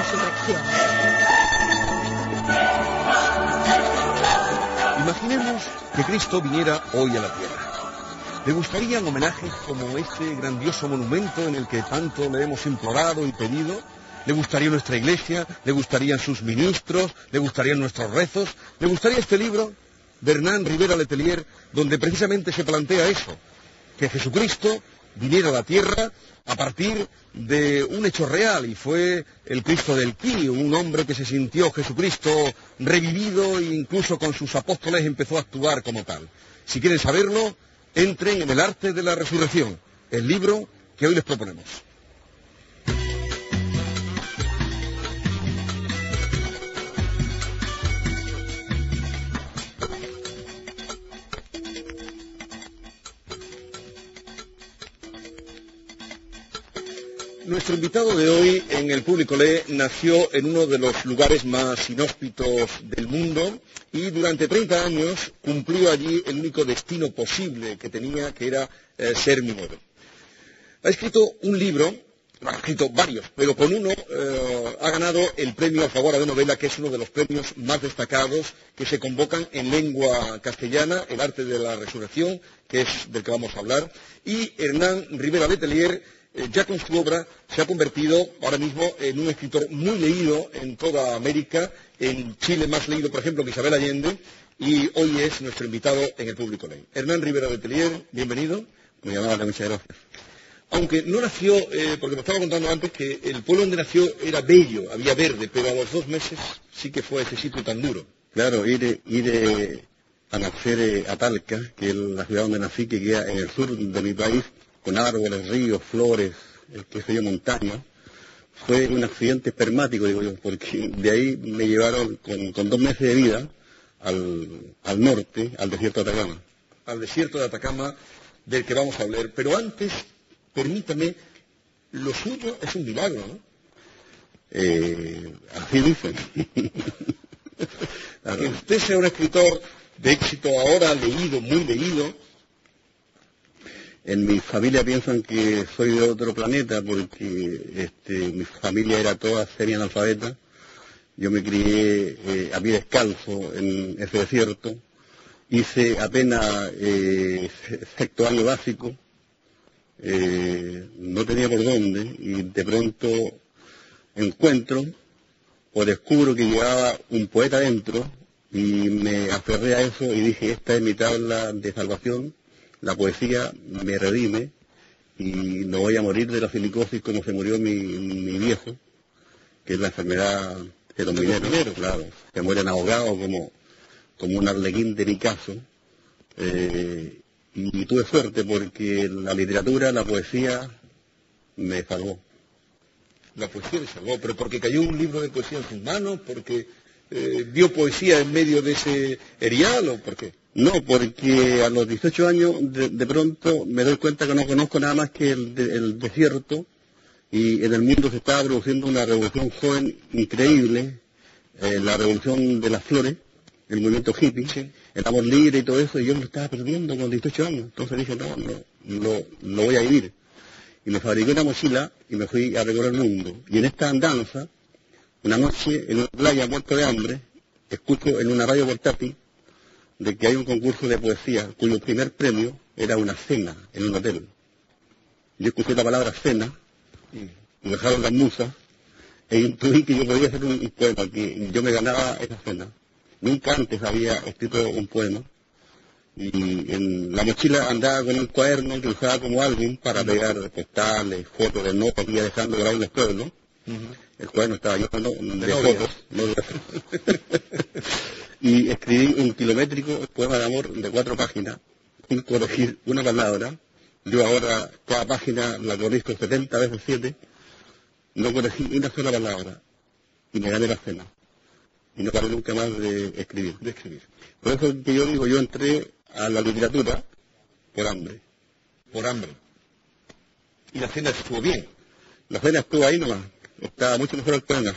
resurrección. Imaginemos que Cristo viniera hoy a la tierra. ¿Le gustarían homenajes como este grandioso monumento en el que tanto le hemos implorado y pedido? ¿Le gustaría nuestra iglesia? ¿Le gustarían sus ministros? ¿Le gustarían nuestros rezos? ¿Le gustaría este libro de Hernán Rivera Letelier, donde precisamente se plantea eso, que Jesucristo viniera a la tierra a partir de un hecho real, y fue el Cristo del Quío, un hombre que se sintió Jesucristo revivido e incluso con sus apóstoles empezó a actuar como tal? Si quieren saberlo, entren en El arte de la resurrección, el libro que hoy les proponemos. Nuestro invitado de hoy en el Público Lee nació en uno de los lugares más inhóspitos del mundo y durante 30 años cumplió allí el único destino posible que tenía, que era ser minero. Ha escrito un libro, ha escrito varios, pero con uno ha ganado el premio Alfaguara de novela, que es uno de los premios más destacados que se convocan en lengua castellana, El arte de la resurrección, que es del que vamos a hablar, y Hernán Rivera Letelier, ya con su obra se ha convertido ahora mismo en un escritor muy leído en toda América, en Chile más leído, por ejemplo, que Isabel Allende, y hoy es nuestro invitado en el Público Lee. Hernán Rivera Letelier, bienvenido. Muy amable, muchas gracias. Aunque no nació, porque me estaba contando antes que el pueblo donde nació era bello, había verde, pero a los 2 meses sí que fue ese sitio tan duro. Claro, ir a nacer a Talca, que es la ciudad donde nací, que queda en el sur de mi país, con árboles, ríos, flores, qué sé yo, montañas, fue un accidente espermático, digo yo, porque de ahí me llevaron con 2 meses de vida al norte, al desierto de Atacama. Al desierto de Atacama, del que vamos a hablar. Pero antes, permítame, lo suyo es un milagro, ¿no? Así dicen. Que usted sea un escritor de éxito ahora, leído, muy leído. En mi familia piensan que soy de otro planeta porque mi familia era toda semi-analfabeta. Yo me crié a pie descalzo en ese desierto. Hice apenas 6º año básico. No tenía por dónde y de pronto encuentro o descubro que llevaba un poeta dentro y me aferré a eso y dije, esta es mi tabla de salvación. La poesía me redime y no voy a morir de la silicosis como se murió mi viejo, que es la enfermedad de los mineros, claro. Se mueren ahogados como un arlequín de Picasso. Y tuve suerte porque la literatura, la poesía, me salvó. La poesía le salvó, pero porque cayó un libro de poesía en sus manos, porque vio poesía en medio de ese erial, ¿o por qué? No, porque a los 18 años de pronto me doy cuenta que no conozco nada más que el desierto y en el mundo se estaba produciendo una revolución joven increíble, la revolución de las flores, el movimiento hippie, sí, el amor libre y todo eso, y yo me lo estaba perdiendo con 18 años. Entonces dije, no lo voy a vivir. Y me fabriqué una mochila y me fui a recorrer el mundo. Y en esta andanza, una noche en una playa muerto de hambre, escucho en una radio portátil de que hay un concurso de poesía cuyo primer premio era una cena en un hotel. Yo escuché la palabra cena, y me dejaron las musas, e intuí que yo podía hacer un poema, que yo me ganaba esa cena. Nunca antes había escrito un poema, y en la mochila andaba con un cuaderno que usaba como álbum para pegar postales, fotos de notas que iba dejando grabados en el pueblo. El cuaderno estaba lleno de fotos, y escribí un kilométrico poema de amor de 4 páginas, sin corregir una palabra. Yo ahora cada página la corrijo 70 veces 7, no corregí una sola palabra, y me gané la cena. Y no paré nunca más de escribir. Por eso que yo digo, yo entré a la literatura por hambre. Por hambre. Y la cena estuvo bien. La cena estuvo ahí nomás. Estaba mucho mejor el poema.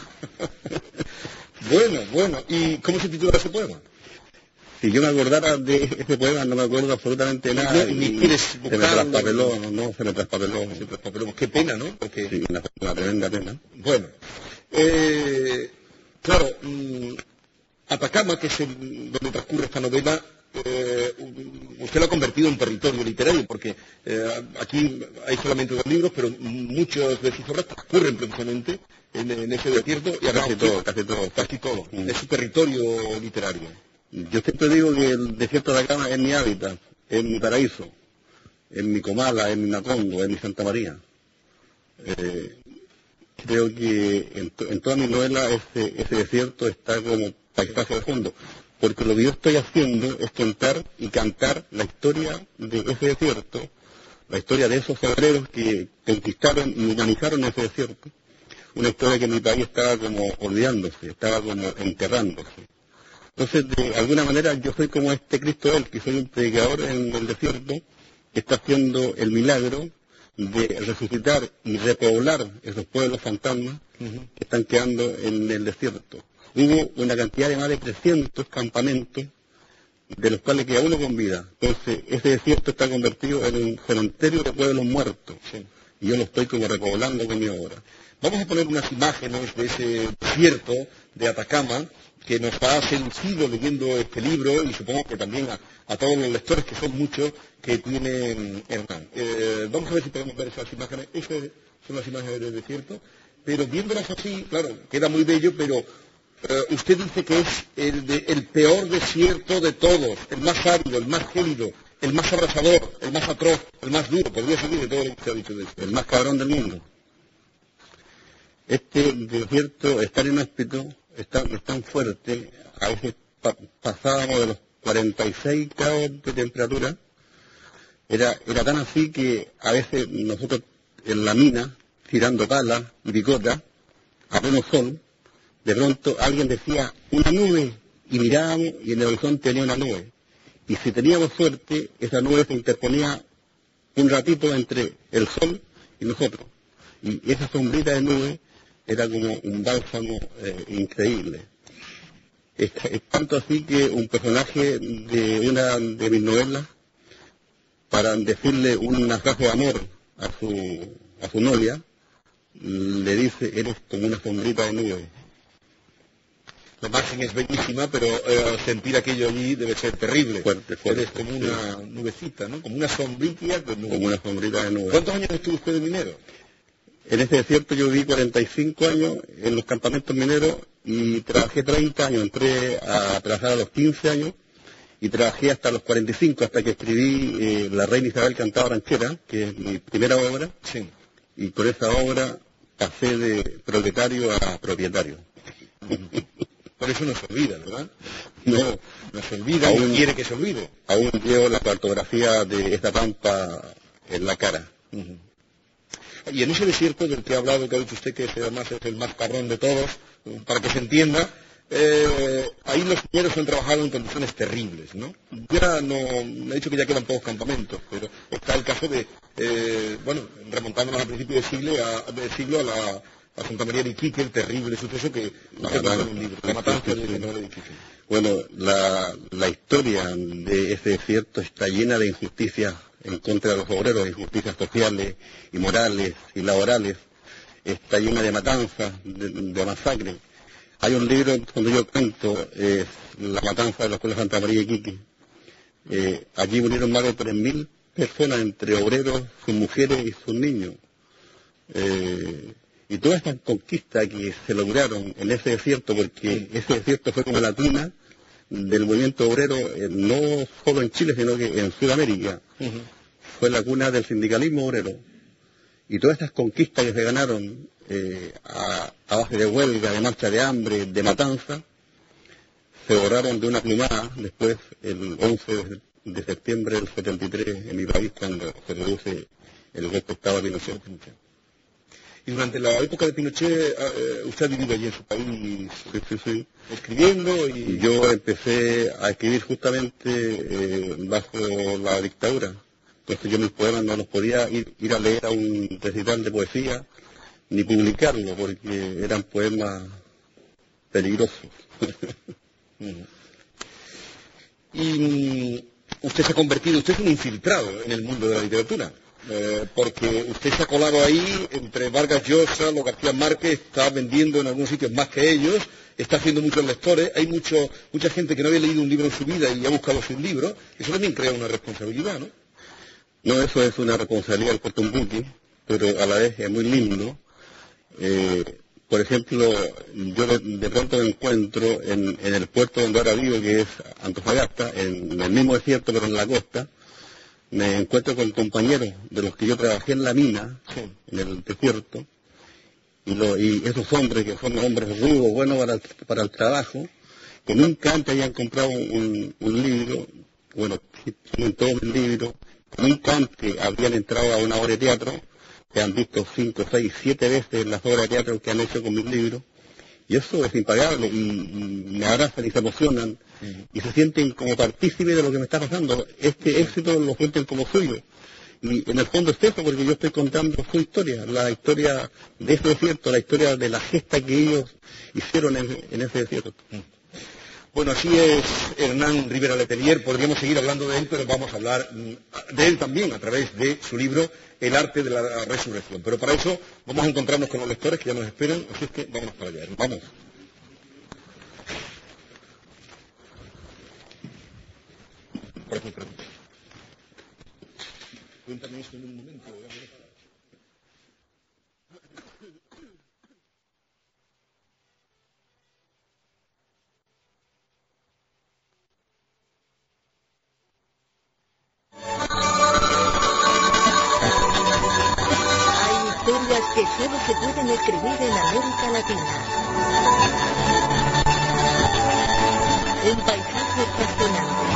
Bueno. ¿Y cómo se titula ese poema? Si yo me acordara de ese poema, no me acuerdo absolutamente de nada. Ni quieres buscarlo. Se me traspapeló. Qué pena, ¿no? Porque... Sí, una tremenda pena. Bueno, Claro, Atacama, que es donde transcurre esta novela, usted lo ha convertido en territorio literario, porque aquí hay solamente 2 libros, pero muchos de sus obras transcurren precisamente en ese desierto, y casi todo. Es su territorio literario. Yo siempre digo que el desierto de Atacama es mi hábitat, es mi paraíso, es mi Comala, es mi Macondo, es mi Santa María. Creo que en toda mi novela ese desierto está como paisaje de fondo, porque lo que yo estoy haciendo es contar y cantar la historia de ese desierto, la historia de esos obreros que conquistaron y humanizaron ese desierto, una historia que en mi país estaba como olvidándose, estaba como enterrándose. Entonces, de alguna manera, yo soy como este Cristo Él, que soy un predicador en el desierto, que está haciendo el milagro de resucitar y repoblar esos pueblos fantasmas que están quedando en el desierto. Hubo una cantidad de más de 300 campamentos, de los cuales queda uno con vida. Entonces, ese desierto está convertido en un cementerio de pueblos muertos. Sí. Y yo lo estoy como repoblando con mi obra. Vamos a poner unas imágenes de ese desierto de Atacama, que nos ha seducido leyendo este libro, y supongo que también a todos los lectores, que son muchos, que tiene Hernán. Vamos a ver si podemos ver esas imágenes. Esas son las imágenes del desierto, pero viéndolas así, claro, queda muy bello, pero usted dice que es el peor desierto de todos, el más árido, el más gélido, el más abrasador, el más atroz, el más duro. Podría salir de todo lo que se ha dicho de esto. El más cabrón del mundo. Este desierto es tan inhóspito, es tan fuerte, a veces pasábamos de los 46 grados de temperatura, era tan así que a veces nosotros en la mina, tirando palas y picotas, a pleno sol, de pronto alguien decía una nube, y mirábamos y en el horizonte tenía una nube. Y si teníamos suerte, esa nube se interponía un ratito entre el sol y nosotros. Y esa sombrita de nube era como un bálsamo increíble. Es tanto así que un personaje de una de mis novelas, para decirle una frase de amor a su novia, le dice: eres como una sombrita de nube. La imagen es bellísima, pero sentir aquello allí debe ser terrible. Fuerte. Eres como una nubecita, ¿no? Como una sombrita de nube. Como una sombrita de nube. ¿Cuántos años estuvo usted de minero? En este desierto yo viví 45 años en los campamentos mineros y trabajé 30 años. Entré a trabajar a los 15 años y trabajé hasta los 45, hasta que escribí La Reina Isabel cantaba ranchera, que es mi primera obra. Sí. Y con esa obra pasé de proletario a propietario. Por eso no se olvida, ¿verdad? No se olvida, aún quiere que se olvide. Aún llevo la cartografía de esta pampa en la cara. Y en ese desierto del que ha hablado, que ha dicho usted que además es el más cabrón de todos, para que se entienda, ahí los mineros han trabajado en condiciones terribles, ¿no? Ya no, me ha dicho que ya quedan pocos campamentos, pero está el caso de, remontándonos al principio del siglo a Santa María de Iquique, el terrible suceso que en un libro, la matanza de Santa María de Iquique. Bueno, la historia de ese desierto está llena de injusticias en contra de los obreros, injusticias sociales y morales y laborales. Está llena de matanzas, de masacres. Hay un libro donde yo cuento la matanza de la Escuela Santa María de Iquique. Allí murieron más de 3.000 personas, entre obreros, sus mujeres y sus niños. Y todas estas conquistas que se lograron en ese desierto, porque ese desierto fue como la cuna del movimiento obrero, no solo en Chile, sino que en Sudamérica. Fue la cuna del sindicalismo obrero. Y todas estas conquistas que se ganaron a base de huelga, de marcha de hambre, de matanza, se borraron de una plumada después, el 11 de septiembre del 73, en mi país, cuando se produce el golpe de Estado de Pinochet. Y durante la época de Pinochet, usted ha vivido allí en su país, sí, escribiendo y... Yo empecé a escribir justamente bajo la dictadura. Entonces yo mis poemas no los podía ir a leer a un recital de poesía, ni publicarlo, porque eran poemas peligrosos. Y usted se ha convertido, usted es un infiltrado en el mundo de la literatura. porque usted se ha colado ahí entre Vargas Llosa, los García Márquez, está vendiendo en algunos sitios más que ellos, está haciendo muchos lectores, hay mucha gente que no había leído un libro en su vida y ha buscado sus libros, eso también crea una responsabilidad, ¿no? No, eso es una responsabilidad del puerto un buque, pero a la vez es muy lindo. Por ejemplo, yo de pronto me encuentro en el puerto donde ahora vivo, que es Antofagasta, en el mismo desierto pero en la costa, me encuentro con compañeros de los que yo trabajé en la mina, en el desierto, y esos hombres que son hombres rudos, buenos para el trabajo, que nunca antes habían comprado un libro, bueno, tienen todos mis libros, que nunca antes habían entrado a una obra de teatro, que han visto 5, 6, 7 veces las obras de teatro que han hecho con mis libros, y eso es impagable, y me abrazan y se emocionan, y se sienten como partícipes de lo que me está pasando. Este éxito lo sienten como suyo, y en el fondo es eso, porque yo estoy contando su historia, la historia de ese desierto, la historia de la gesta que ellos hicieron en ese desierto. Bueno, así es Hernán Rivera Letelier, podríamos seguir hablando de él, pero vamos a hablar de él también a través de su libro El arte de la resurrección. Pero para eso vamos a encontrarnos con los lectores que ya nos esperan, así es que vámonos para allá. Vamos. Por aquí, por aquí. Cuéntame eso en un momento. Historias que solo se pueden escribir en América Latina. Un paisaje fascinante.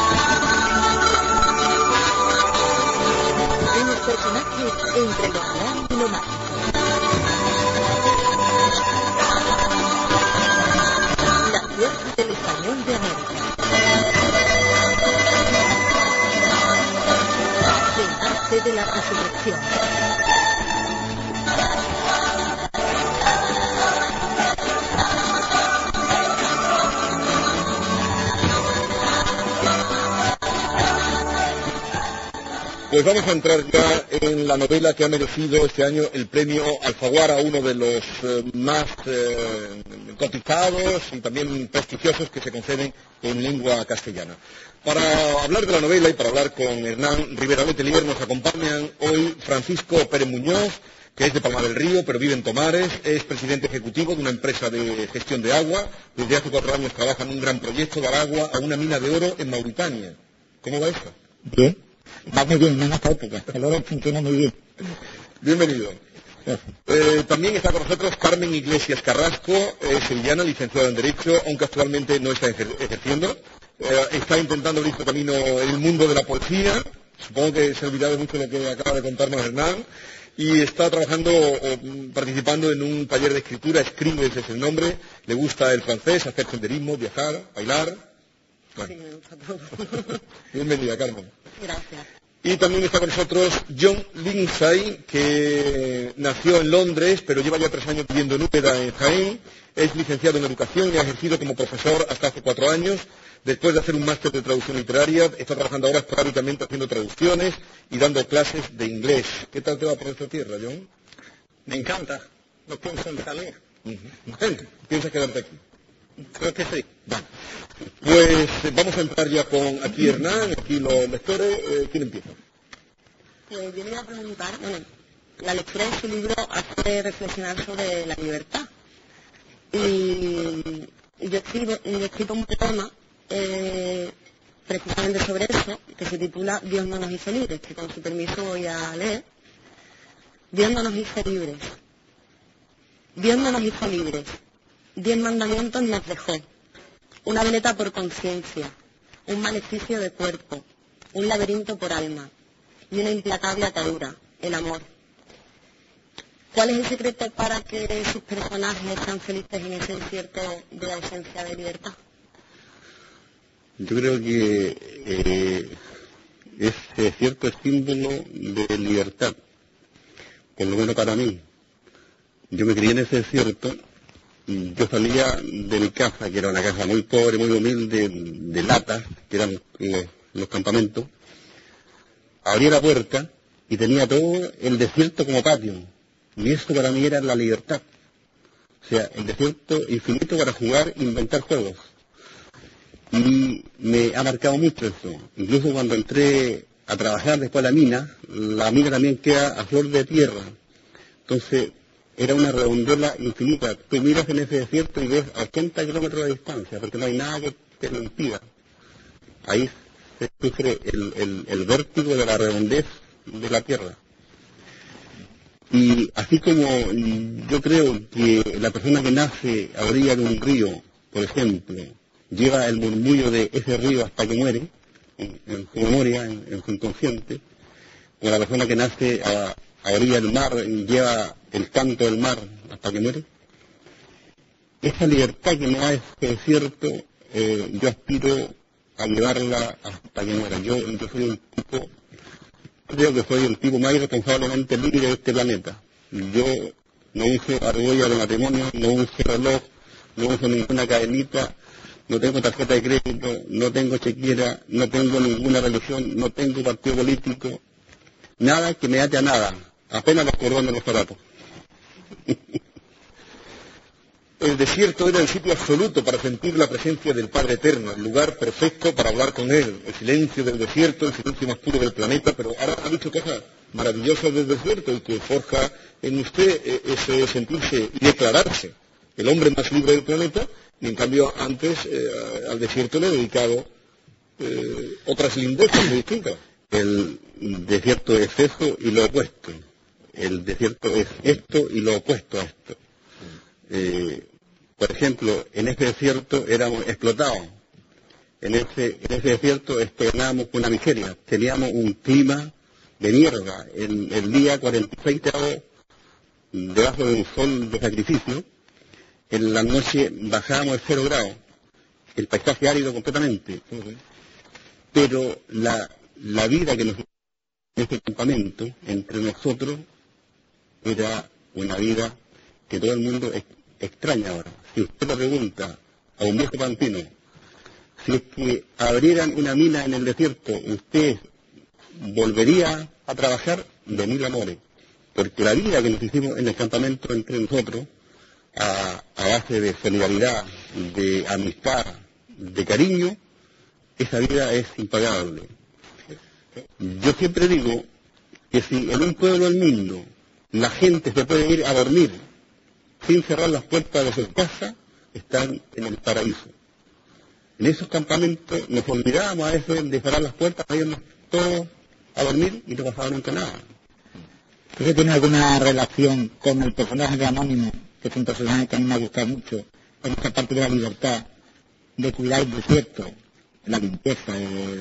Unos personajes entre lo real y lo mágico. La fuerza del español de América. El arte de la resurrección. Pues vamos a entrar ya en la novela que ha merecido este año el premio Alfaguara, uno de los más cotizados y también prestigiosos que se conceden en lengua castellana. Para hablar de la novela y para hablar con Hernán Rivera Letelier nos acompañan hoy Francisco Pérez Muñoz, que es de Palma del Río, pero vive en Tomares, es presidente ejecutivo de una empresa de gestión de agua, desde hace 4 años trabaja en un gran proyecto, dar agua a una mina de oro en Mauritania. ¿Cómo va eso? Bien. Va muy bien, en esta época. El oro funciona muy bien. Bienvenido. También está con nosotros Carmen Iglesias Carrasco, sevillana, licenciada en Derecho, aunque actualmente no está ejerciendo. Está intentando abrir su camino en el mundo de la poesía. Supongo que se ha olvidado mucho de lo que acaba de contarnos Hernán. Y está trabajando, participando en un taller de escritura, Escribes es el nombre. Le gusta el francés, hacer senderismo, viajar, bailar. Bueno. Sí, me gusta todo. Bienvenida, Carmen. Gracias. Y también está con nosotros John Lindsay, que nació en Londres, pero lleva ya 3 años viviendo en Úbeda, en Jaén. Es licenciado en Educación y ha ejercido como profesor hasta hace 4 años. Después de hacer un máster de traducción literaria, está trabajando ahora esporádicamente haciendo traducciones y dando clases de inglés. ¿Qué tal te va por esta tierra, John? Me encanta. No pienso en salir. ¿Piensas quedarte aquí? Creo que sí. Vale. Pues vamos a entrar ya con aquí Hernán, aquí los lectores. ¿Quién empieza? Pues yo le iba a preguntar, bueno, la lectura de su libro hace reflexionar sobre la libertad. Y yo escribo un poema precisamente sobre eso, que se titula Dios no nos hizo libres, que con su permiso voy a leer. Dios no nos hizo libres. Dios no nos hizo libres. 10 mandamientos nos dejó. Una veleta por conciencia, un maleficio de cuerpo, un laberinto por alma y una implacable atadura, el amor. ¿Cuál es el secreto para que sus personajes sean felices en ese desierto de la esencia de libertad? Yo creo que ese desierto es símbolo de libertad, por lo menos para mí. Yo me crié en ese desierto. Yo salía de mi casa, que era una casa muy pobre, muy humilde, de latas, que eran los campamentos. Abría la puerta y tenía todo el desierto como patio. Y eso para mí era la libertad. O sea, el desierto infinito para jugar e inventar juegos. Y me ha marcado mucho eso. Incluso cuando entré a trabajar después a la mina también queda a flor de tierra. Entonces, era una redondela infinita. Tú miras en ese desierto y ves a 80 kilómetros de distancia, porque no hay nada que te lo impida. Ahí se sufre el vértigo de la redondez de la tierra. Y así como yo creo que la persona que nace a orilla de un río, por ejemplo, lleva el murmullo de ese río hasta que muere, en su memoria, en su inconsciente, o la persona que nace a orilla del mar lleva el canto del mar hasta que muere, esa libertad que me da ese desierto, yo aspiro a llevarla hasta que muera. Yo soy un tipo, creo que soy el tipo más irresponsablemente libre de este planeta. Yo no uso argolla de matrimonio, no uso reloj, no uso ninguna cadenita, no tengo tarjeta de crédito, no tengo chequera, no tengo ninguna religión, no tengo partido político, nada que me ate a nada, apenas los cordones de los zapatos. El desierto era el sitio absoluto para sentir la presencia del Padre Eterno, el lugar perfecto para hablar con Él, el silencio del desierto, el silencio más puro del planeta, pero ahora ha dicho cosas maravillosas del desierto y que forja en usted ese sentirse y declararse el hombre más libre del planeta, y en cambio antes al desierto le he dedicado otras lindezas muy distintas. El desierto es eso y lo opuesto. El desierto es esto y lo opuesto a esto. Por ejemplo, en ese desierto éramos explotados. En ese desierto externábamos una miseria. Teníamos un clima de mierda. El día 46 grados debajo de un sol de sacrificio. En la noche bajábamos el 0 grados. El paisaje árido completamente. Pero la vida que nos en este campamento entre nosotros era una vida que todo el mundo extraña ahora. Si usted le pregunta a un viejo pampino, si es que abrieran una mina en el desierto, ¿usted volvería a trabajar? De mil amores. Porque la vida que nos hicimos en el campamento entre nosotros, a base de solidaridad, de amistad, de cariño, esa vida es impagable. Yo siempre digo que si en un pueblo del mundo la gente se puede ir a dormir sin cerrar las puertas de sus casas, están en el paraíso. En esos campamentos nos olvidábamos a veces de cerrar las puertas, íbamos todos a dormir y no pasaba nunca nada. ¿Usted tiene alguna relación con el personaje de Anónimo, que es un personaje que a mí me ha gustado mucho, en esta parte de la libertad, de cuidar el desierto, la limpieza,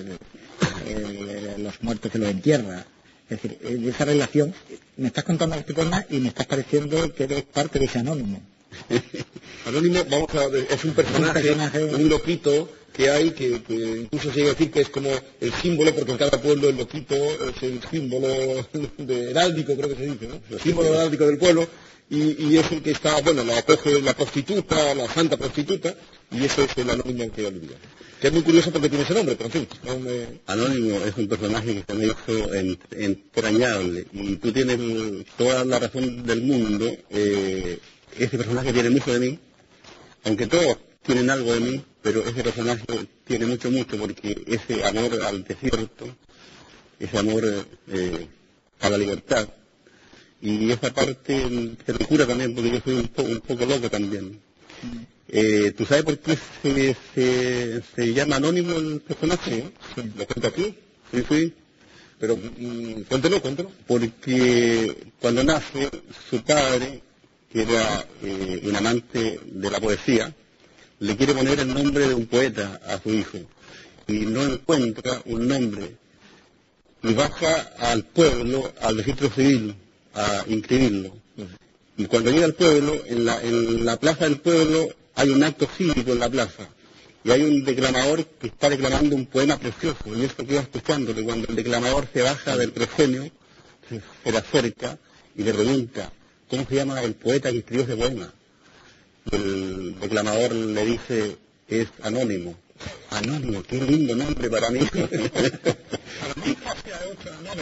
los muertos que los entierra? Es decir, de esa relación, me estás contando este tema y me estás pareciendo que eres parte de ese Anónimo. Anónimo, vamos a ver, es un personaje, un loquito que hay, que incluso se llega a decir que es como el símbolo, porque en cada pueblo el loquito es el símbolo heráldico, creo que se dice, ¿no? El símbolo heráldico del pueblo, y es el que está, bueno, lo acoge la prostituta, la santa prostituta, y eso es el Anónimo que olvida. Que es muy curioso porque tiene ese nombre, pero en fin. Anónimo es un personaje que se me hizo entrañable, y tú tienes toda la razón del mundo. Ese personaje tiene mucho de mí, aunque todos tienen algo de mí, pero ese personaje tiene mucho, porque ese amor al desierto, ese amor a la libertad, y esa parte de locura también, porque yo soy un poco loco también. ¿Tú sabes por qué se llama Anónimo el personaje? Sí. ¿Lo cuenta aquí? Sí. Pero cuéntelo. Porque cuando nace, su padre, que era un amante de la poesía, le quiere poner el nombre de un poeta a su hijo, y no encuentra un nombre, y baja al pueblo, al registro civil, a inscribirlo. Y cuando llega al pueblo, en la plaza del pueblo, hay un acto cívico en la plaza, y hay un declamador que está declamando un poema precioso, y esto queda escuchándole. Cuando el declamador se baja del proscenio, se le acerca y le pregunta, ¿cómo se llama el poeta que escribió ese poema? El declamador le dice, es Anónimo. Anónimo, qué lindo nombre para mí.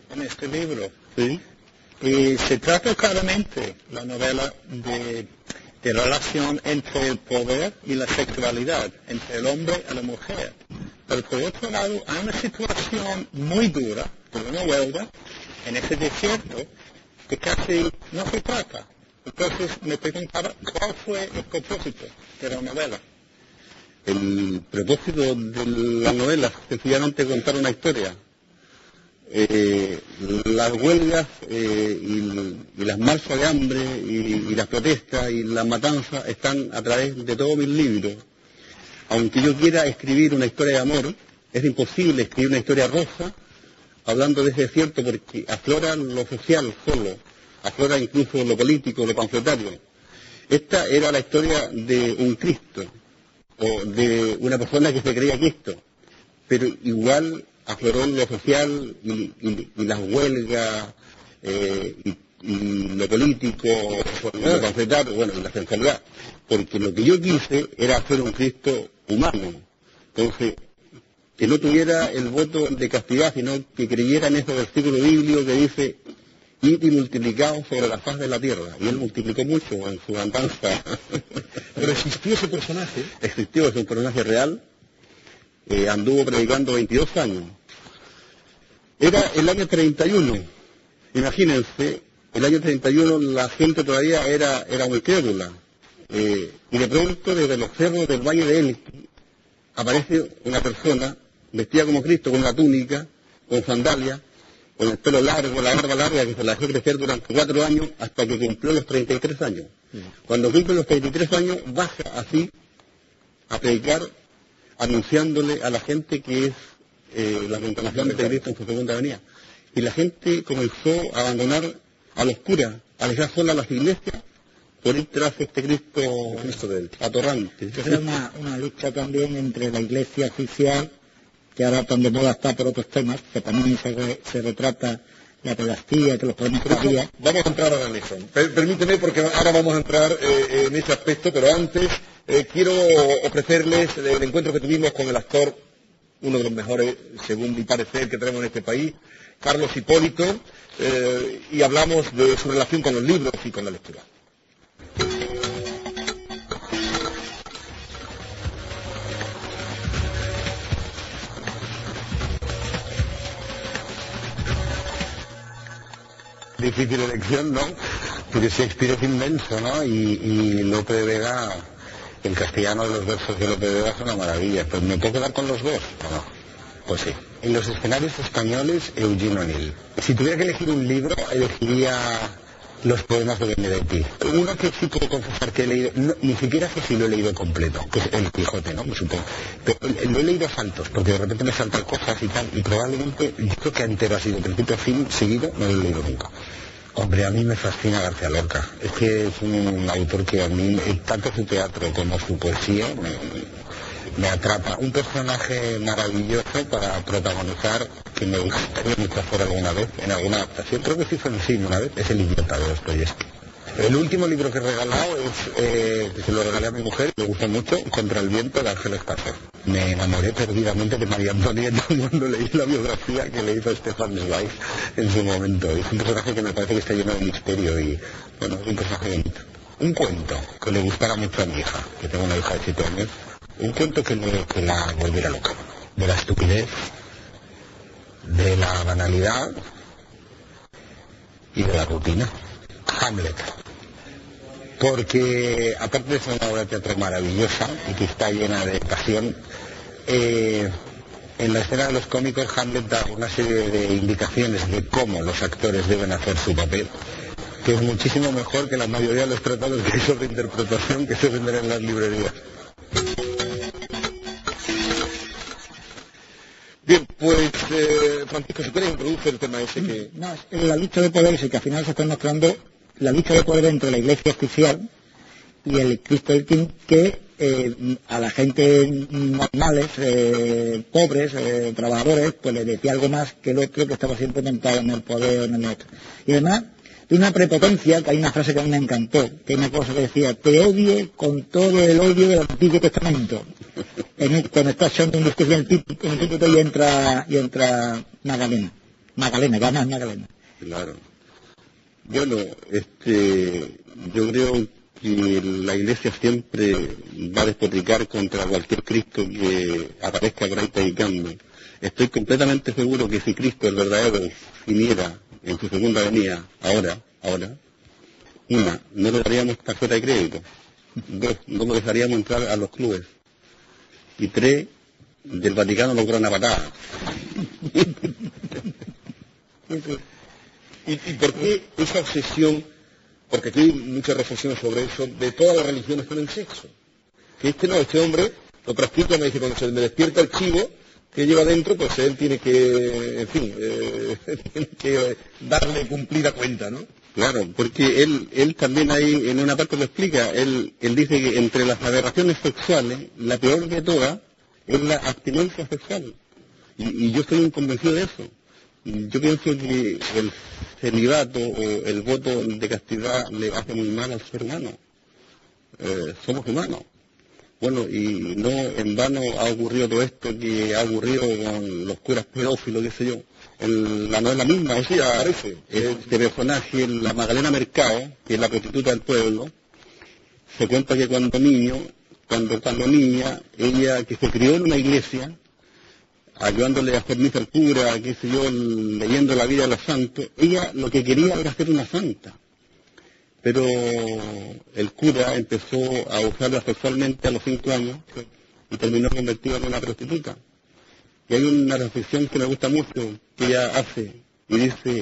en este libro. Sí. Y se trata claramente la novela de relación entre el poder y la sexualidad, entre el hombre y la mujer. Pero por otro lado, hay una situación muy dura de una huelga en ese desierto que casi no se trata. Entonces me preguntaba cuál fue el propósito de la novela. El propósito de la novela es sencillamente contar una historia. Las huelgas y las marchas de hambre y las protestas y las matanzas están a través de todos mis libros. Aunque yo quiera escribir una historia de amor, es imposible escribir una historia rosa hablando de ese desierto porque aflora lo social solo, aflora incluso lo político, lo panfletario. Esta era la historia de un Cristo o de una persona que se creía Cristo, pero igual afloró lo social y las huelgas y lo político, lo panfletario, bueno, y la sensualidad, porque lo que yo quise era hacer un Cristo humano, entonces que no tuviera el voto de castidad, sino que creyera en ese versículo bíblico que dice id y multiplicaos sobre la faz de la tierra, y él multiplicó mucho en su andanza. Pero existió ese personaje. Existió, es un personaje real. Anduvo predicando 22 años. Era el año 31. Imagínense, el año 31 la gente todavía era muy crédula. Y de pronto, desde los cerros del Valle de Elqui, aparece una persona vestida como Cristo, con una túnica, con sandalias, con el pelo largo, la barba larga, que se la dejó crecer durante 4 años hasta que cumplió los 33 años. Cuando cumple los 33 años, baja así a predicar, anunciándole a la gente que es la reencarnación de Cristo en su segunda venida. Y la gente comenzó a abandonar a los curas, a dejar solas las iglesias, por ir tras este Cristo atorrante. Es una lucha también entre la iglesia oficial, que ahora tan de moda está por otros temas, que también se retrata la pedastía, que los problemas que había. Vamos a entrar ahora en eso. Permíteme, porque ahora vamos a entrar en ese aspecto, pero antes quiero ofrecerles el encuentro que tuvimos con el actor, uno de los mejores, según mi parecer, que tenemos en este país, Carlos Hipólito, y hablamos de su relación con los libros y con la lectura. Difícil elección, ¿no? Porque Shakespeare es inmenso, ¿no? Y Lope de Vega, el castellano de los versos de Lope de Vega es una maravilla. Pues ¿me puedo quedar con los dos o no? Pues sí. En los escenarios españoles, Eugene O'Neill. Si tuviera que elegir un libro, elegiría los poemas de Benedetti. Uno que sí puedo confesar que he leído, no, ni siquiera sé si lo he leído completo, que es El Quijote, ¿no? Me supongo. Pero lo he leído a saltos, porque de repente me saltan cosas y tal, y probablemente, yo creo que entero así, de principio a fin, seguido, no lo he leído nunca. Hombre, a mí me fascina García Lorca. Es que es un autor que a mí, tanto su teatro como su poesía, me atrapa. Un personaje maravilloso para protagonizar, que me gustaría mucho hacer alguna vez, en alguna adaptación. Creo que sí fue en cine una vez, es El Idiota de Dostoyevski. El último libro que he regalado es, que se lo regalé a mi mujer, me gusta mucho, Contra el viento, de Ángeles Casas. Me enamoré perdidamente de María Antonieta cuando leí la biografía que le hizo Stefan Zweig en su momento. Es un personaje que me parece que está lleno de misterio y, bueno, es un personaje bonito. Un cuento que le gustara mucho a mi hija, que tengo una hija de 7 años, un cuento que la volviera loca, de la estupidez, de la banalidad y de la rutina. Hamlet. Porque aparte de ser una obra de teatro maravillosa y que está llena de pasión, en la escena de los cómicos Hamlet da una serie de indicaciones de cómo los actores deben hacer su papel, que es muchísimo mejor que la mayoría de los tratados que hay sobre interpretación que se venden en las librerías. Bien, pues Francisco, si quieres introducir el tema ese que... No, es la lucha de poderes y que al final se está mostrando la lucha de poder entre la iglesia oficial y el Cristo del King, que a la gente normales, pobres, trabajadores, pues le decía algo más que el otro que estaba siempre montado en el poder, en el otro. Y además, de una prepotencia, que hay una frase que a mí me encantó, que hay una cosa que decía, te odio con todo el odio del Antiguo Testamento. Cuando está echando un discurso en el título y entra Magdalena. Magdalena, gana Magdalena. Claro. Bueno, yo creo que la Iglesia siempre va a despotricar contra cualquier Cristo que aparezca por ahí predicando. Estoy completamente seguro que si Cristo el verdadero viniera en su segunda venida, ahora, una, no le daríamos tarjeta de crédito. Dos, no lo dejaríamos entrar a los clubes. Y tres, del Vaticano lo cobran a patada. ¿Y por qué esa obsesión? Porque aquí hay muchas reflexiones sobre eso, de todas las religiones con el sexo. Que este hombre lo practica, me dice, cuando se me despierta el chivo que lleva dentro, pues él tiene que, en fin, tiene que darle cumplida cuenta, ¿no? Claro, porque él también ahí en una parte lo explica, él dice que entre las aberraciones sexuales, la peor de todas es la abstinencia sexual. Y yo estoy convencido de eso. Yo pienso que el celibato o el voto de castidad le hace muy mal al ser humano. Somos humanos. Bueno, y no en vano ha ocurrido todo esto que ha ocurrido con los curas pedófilos, qué sé yo. En la novela misma, o sea, aparece este personaje, la Magdalena Mercado, que es la prostituta del pueblo, se cuenta que cuando niña, ella que se crió en una iglesia, ayudándole a hacer misa al cura, qué sé yo, leyendo la vida de los santos, ella lo que quería era ser una santa. Pero el cura empezó a usarla sexualmente a los 5 años y terminó convertida en una prostituta. Y hay una reflexión que me gusta mucho, que ella hace, y dice,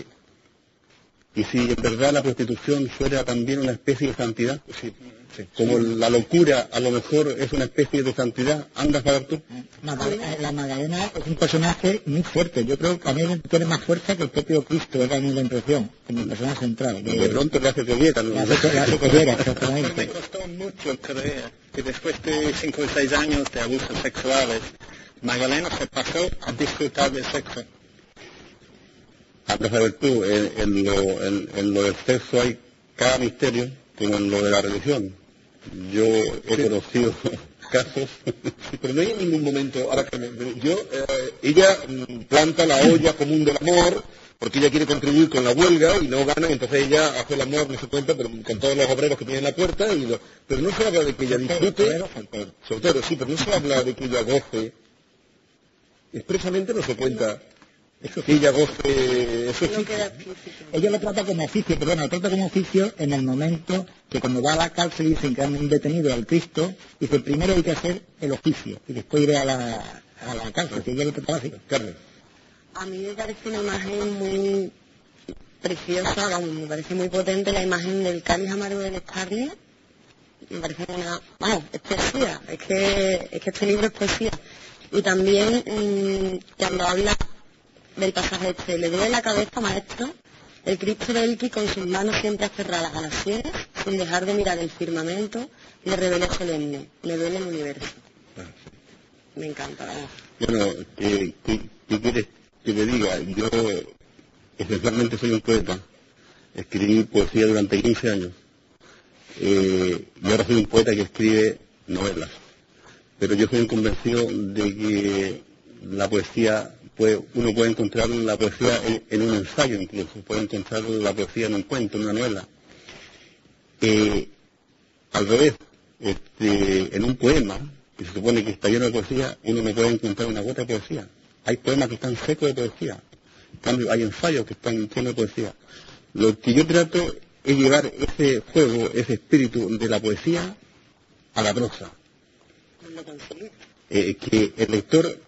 y si en verdad la prostitución fuera también una especie de santidad, como la locura a lo mejor es una especie de santidad, anda a saber tú. La Magdalena es un personaje muy fuerte, yo creo que a mí tiene más fuerza que el propio Cristo, es la impresión, como el personaje central. De pronto le hace coguera, ¿no? Le hace coguera, exactamente. Me costó mucho creer que después de 5 o 6 años de abusos sexuales, Magdalena se pasó a disfrutar del sexo. Anda a saber tú, en lo del sexo hay cada misterio, como en lo de la religión. Yo he conocido casos, pero no hay en ningún momento, ahora que ella planta la olla común del amor, porque ella quiere contribuir con la huelga y no gana, entonces ella hace el amor, no se cuenta, pero con todos los obreros que tienen en la puerta, pero no se habla de que ella disfrute, soltero, sí, pero no se habla de que ella goce, expresamente no se cuenta. Que ella goce eso sí. Ella lo trata como oficio, pero bueno, lo trata como oficio en el momento que cuando va a la cárcel dicen que han detenido al Cristo, dice primero hay que hacer el oficio y después ir a la cárcel, que ella lo trata así. Carmen. A mí me parece una imagen muy preciosa, vamos, me parece muy potente la imagen del cáliz amargo del Escarnio. Me parece es poesía, es que este libro es poesía. Y también cuando habla del pasaje le duele la cabeza, maestro, el Cristo de Elqui con sus manos siempre aferradas a las sienes, sin dejar de mirar el firmamento, le revela solemne, le duele el universo. Me encanta, vamos. Bueno, ¿qué quieres que te diga? Yo esencialmente soy un poeta, escribí poesía durante 15 años, y ahora soy un poeta que escribe novelas, pero yo soy convencido de que la poesía, uno puede encontrar la poesía en un ensayo incluso, puede encontrar la poesía en un cuento, en una novela. Al revés, en un poema, que se supone que está lleno de poesía, uno no puede encontrar una gota de poesía. Hay poemas que están secos de poesía, en cambio hay ensayos que están llenos de poesía. Lo que yo trato es llevar ese fuego, ese espíritu de la poesía a la prosa. Que el lector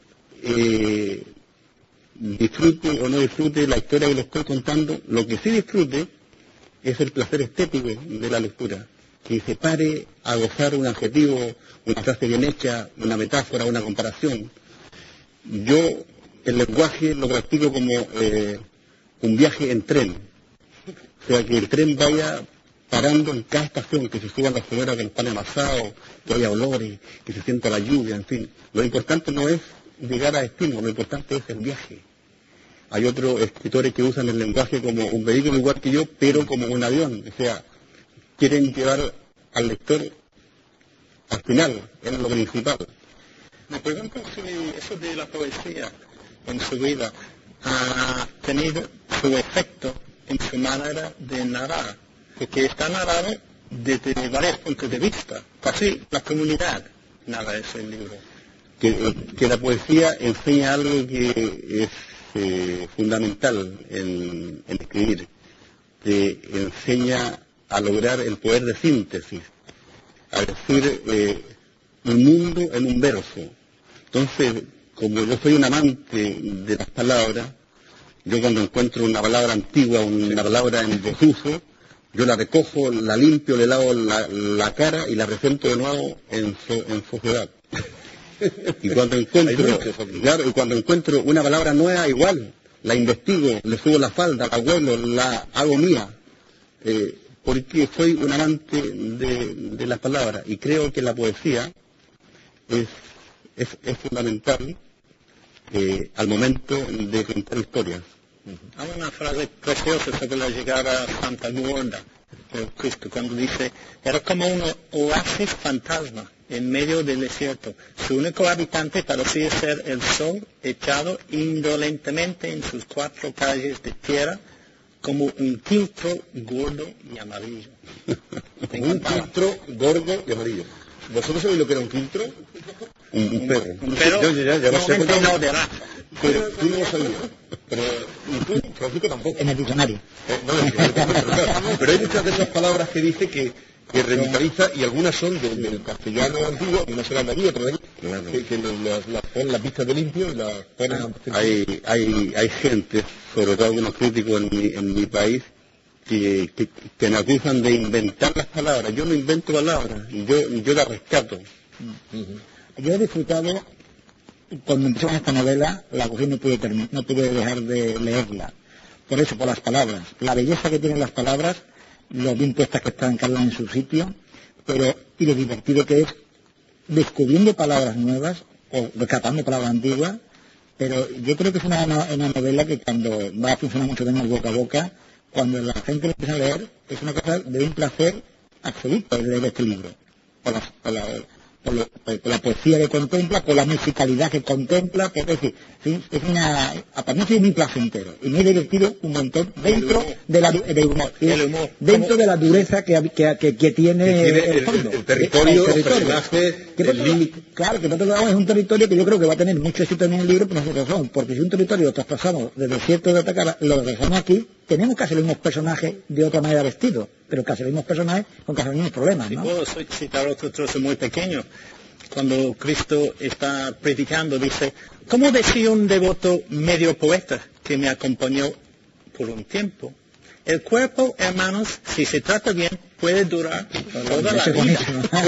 disfrute o no disfrute la historia que le estoy contando, lo que sí disfrute es el placer estético de la lectura, que se pare a gozar un adjetivo, una frase bien hecha, una metáfora, una comparación. Yo el lenguaje lo practico como un viaje en tren, o sea que el tren vaya parando en cada estación, que se suban las señoras que los panes amasados, que haya olores, que se sienta la lluvia, en fin. Lo importante no es llegar a destino, lo importante es el viaje. Hay otros escritores que usan el lenguaje como un vehículo igual que yo, pero como un avión, o sea, quieren llevar al lector al final, es lo principal. Me pregunto si eso de la poesía en su vida ha tenido su efecto en su manera de narrar, porque está narrado desde varios puntos de vista. Así la comunidad narra ese libro. Que la poesía enseña algo que es fundamental en escribir. Te enseña a lograr el poder de síntesis, a decir un mundo en un verso. Entonces, como yo soy un amante de las palabras, yo cuando encuentro una palabra antigua, una palabra en desuso, yo la recojo, la limpio, le lavo la cara y la presento de nuevo en sociedad. Y cuando encuentro una palabra nueva, igual, la investigo, le subo la falda, la huelo, la hago mía, porque soy un amante de las palabras y creo que la poesía es fundamental al momento de contar historias. Hay una frase preciosa sobre la llegada a Santa Gorda de Cristo, cuando dice, era como un oasis fantasma en medio del desierto. Su único habitante parecía ser el sol echado indolentemente en sus 4 calles de tierra, como un quiltro gordo y amarillo. Un quiltro gordo y amarillo. ¿Vosotros sabéis lo que era un quiltro? Un perro. Un perro Ya lo sé. no de raza. Pero tú no lo sabías. Pero y tú, Francisco, tampoco. En el diccionario. No, pero hay muchas de esas palabras que dice que revitaliza, y algunas son del castellano antiguo, unas serán de aquí, otras de aquí, que las ponen las vistas de limpio y las ponen... Hay gente, sobre todo algunos críticos en mi país, que me acusan de inventar las palabras. Yo no invento palabras, yo las rescato. Yo he disfrutado, cuando empezó esta novela, la cogí y no pude dejar de leerla. Por eso, por las palabras. La belleza que tienen las palabras, lo bien puestas que están cada una en su sitio, y lo divertido que es descubriendo palabras nuevas o rescatando palabras antiguas. Pero yo creo que es una novela que cuando va a funcionar mucho menos boca a boca, cuando la gente lo empieza a leer, es una cosa de un placer absoluto el leer este libro. Por la poesía que contempla, por la musicalidad que contempla, es decir, para mí es muy placentero y me he divertido un montón dentro del humor, dentro de la dureza que tiene el fondo, el territorio, el personaje, el límite. Claro, que nosotros es un territorio que yo creo que va a tener mucho éxito en el libro por esa razón, porque si un territorio lo traspasamos del desierto de Atacama, lo dejamos aquí, tenemos casi los mismos personajes de otra manera vestidos, pero casi los mismos personajes con casi los mismos problemas, ¿no? Si puedo citar otro trozo muy pequeño. Cuando Cristo está predicando, dice, ¿cómo decía un devoto medio poeta que me acompañó por un tiempo? El cuerpo, hermanos, si se trata bien, puede durar toda la vida.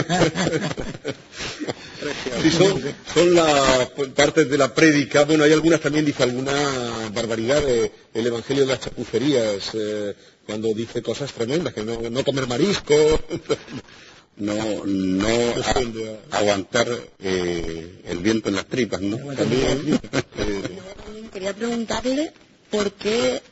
Sí, son las partes de la prédica. Bueno, hay algunas también, dice alguna barbaridad el Evangelio de las chapucerías, cuando dice cosas tremendas, que no comer marisco. No aguantar el viento en las tripas, ¿no? También quería preguntarle por qué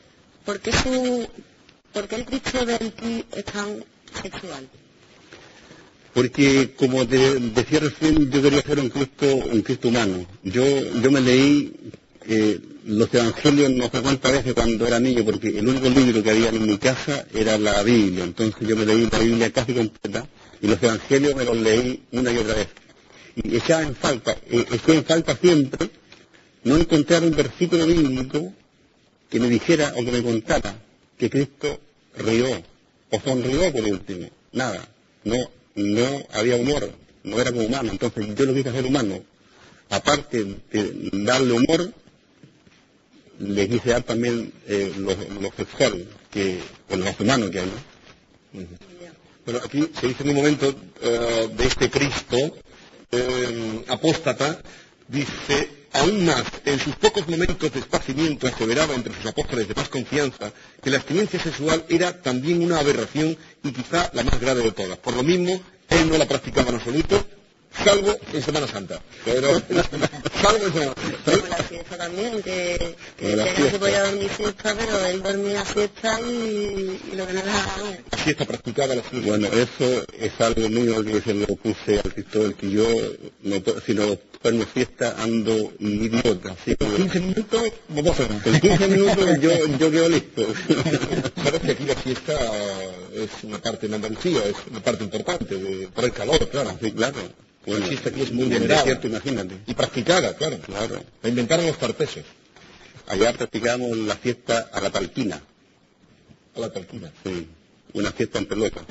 el Cristo del Elqui es tan sexual. Porque, como te decía recién, yo quería ser un Cristo humano. Yo me leí los evangelios no sé cuántas veces cuando era niño, porque el único libro que había en mi casa era la Biblia. Entonces yo me leí la Biblia casi completa. Y los evangelios me los leí una y otra vez. Y echaba en falta siempre no encontrar un versículo bíblico que me dijera o que me contara que Cristo rió o sonrió por último. Nada. No había humor. No era como humano. Entonces yo lo quise hacer humano. Aparte de darle humor, le quise dar también lo sexual, o lo más humano que hay, ¿no? Bueno, aquí se dice en un momento de este Cristo apóstata, dice, aún más, en sus pocos momentos de esparcimiento aseveraba entre sus apóstoles de más confianza que la abstinencia sexual era también una aberración y quizá la más grave de todas. Por lo mismo, él no la practicaba en absoluto, salvo en Semana Santa. Pero, salvo en Semana Santa. Como la siesta también, que no se podía dormir siesta, pero él dormía siesta y lo que no era la siesta practicada. Bueno, eso es algo mío que se lo puse al Cristóbal, que yo, si nos ponerme fiesta ando idiota. Así que, 15 minutos, vos en 15 minutos yo quedo listo. Sabes que aquí la fiesta es una parte en Andalucía, es una parte importante, por el calor, claro. Sí, claro. Bueno, La fiesta aquí es muy en el venerada. desierto, imagínate. Y practicada, claro. Claro. La inventaron los tartesos, Allá practicamos la fiesta a la talquina. a la talquina. Sí. Una fiesta en pelota.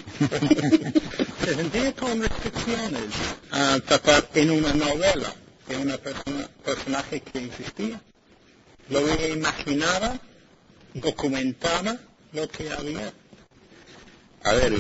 ¿Se sentía con restricciones a tratar en una novela de una personaje que existía? ¿Lo imaginaba? ¿Documentaba lo que había? A ver,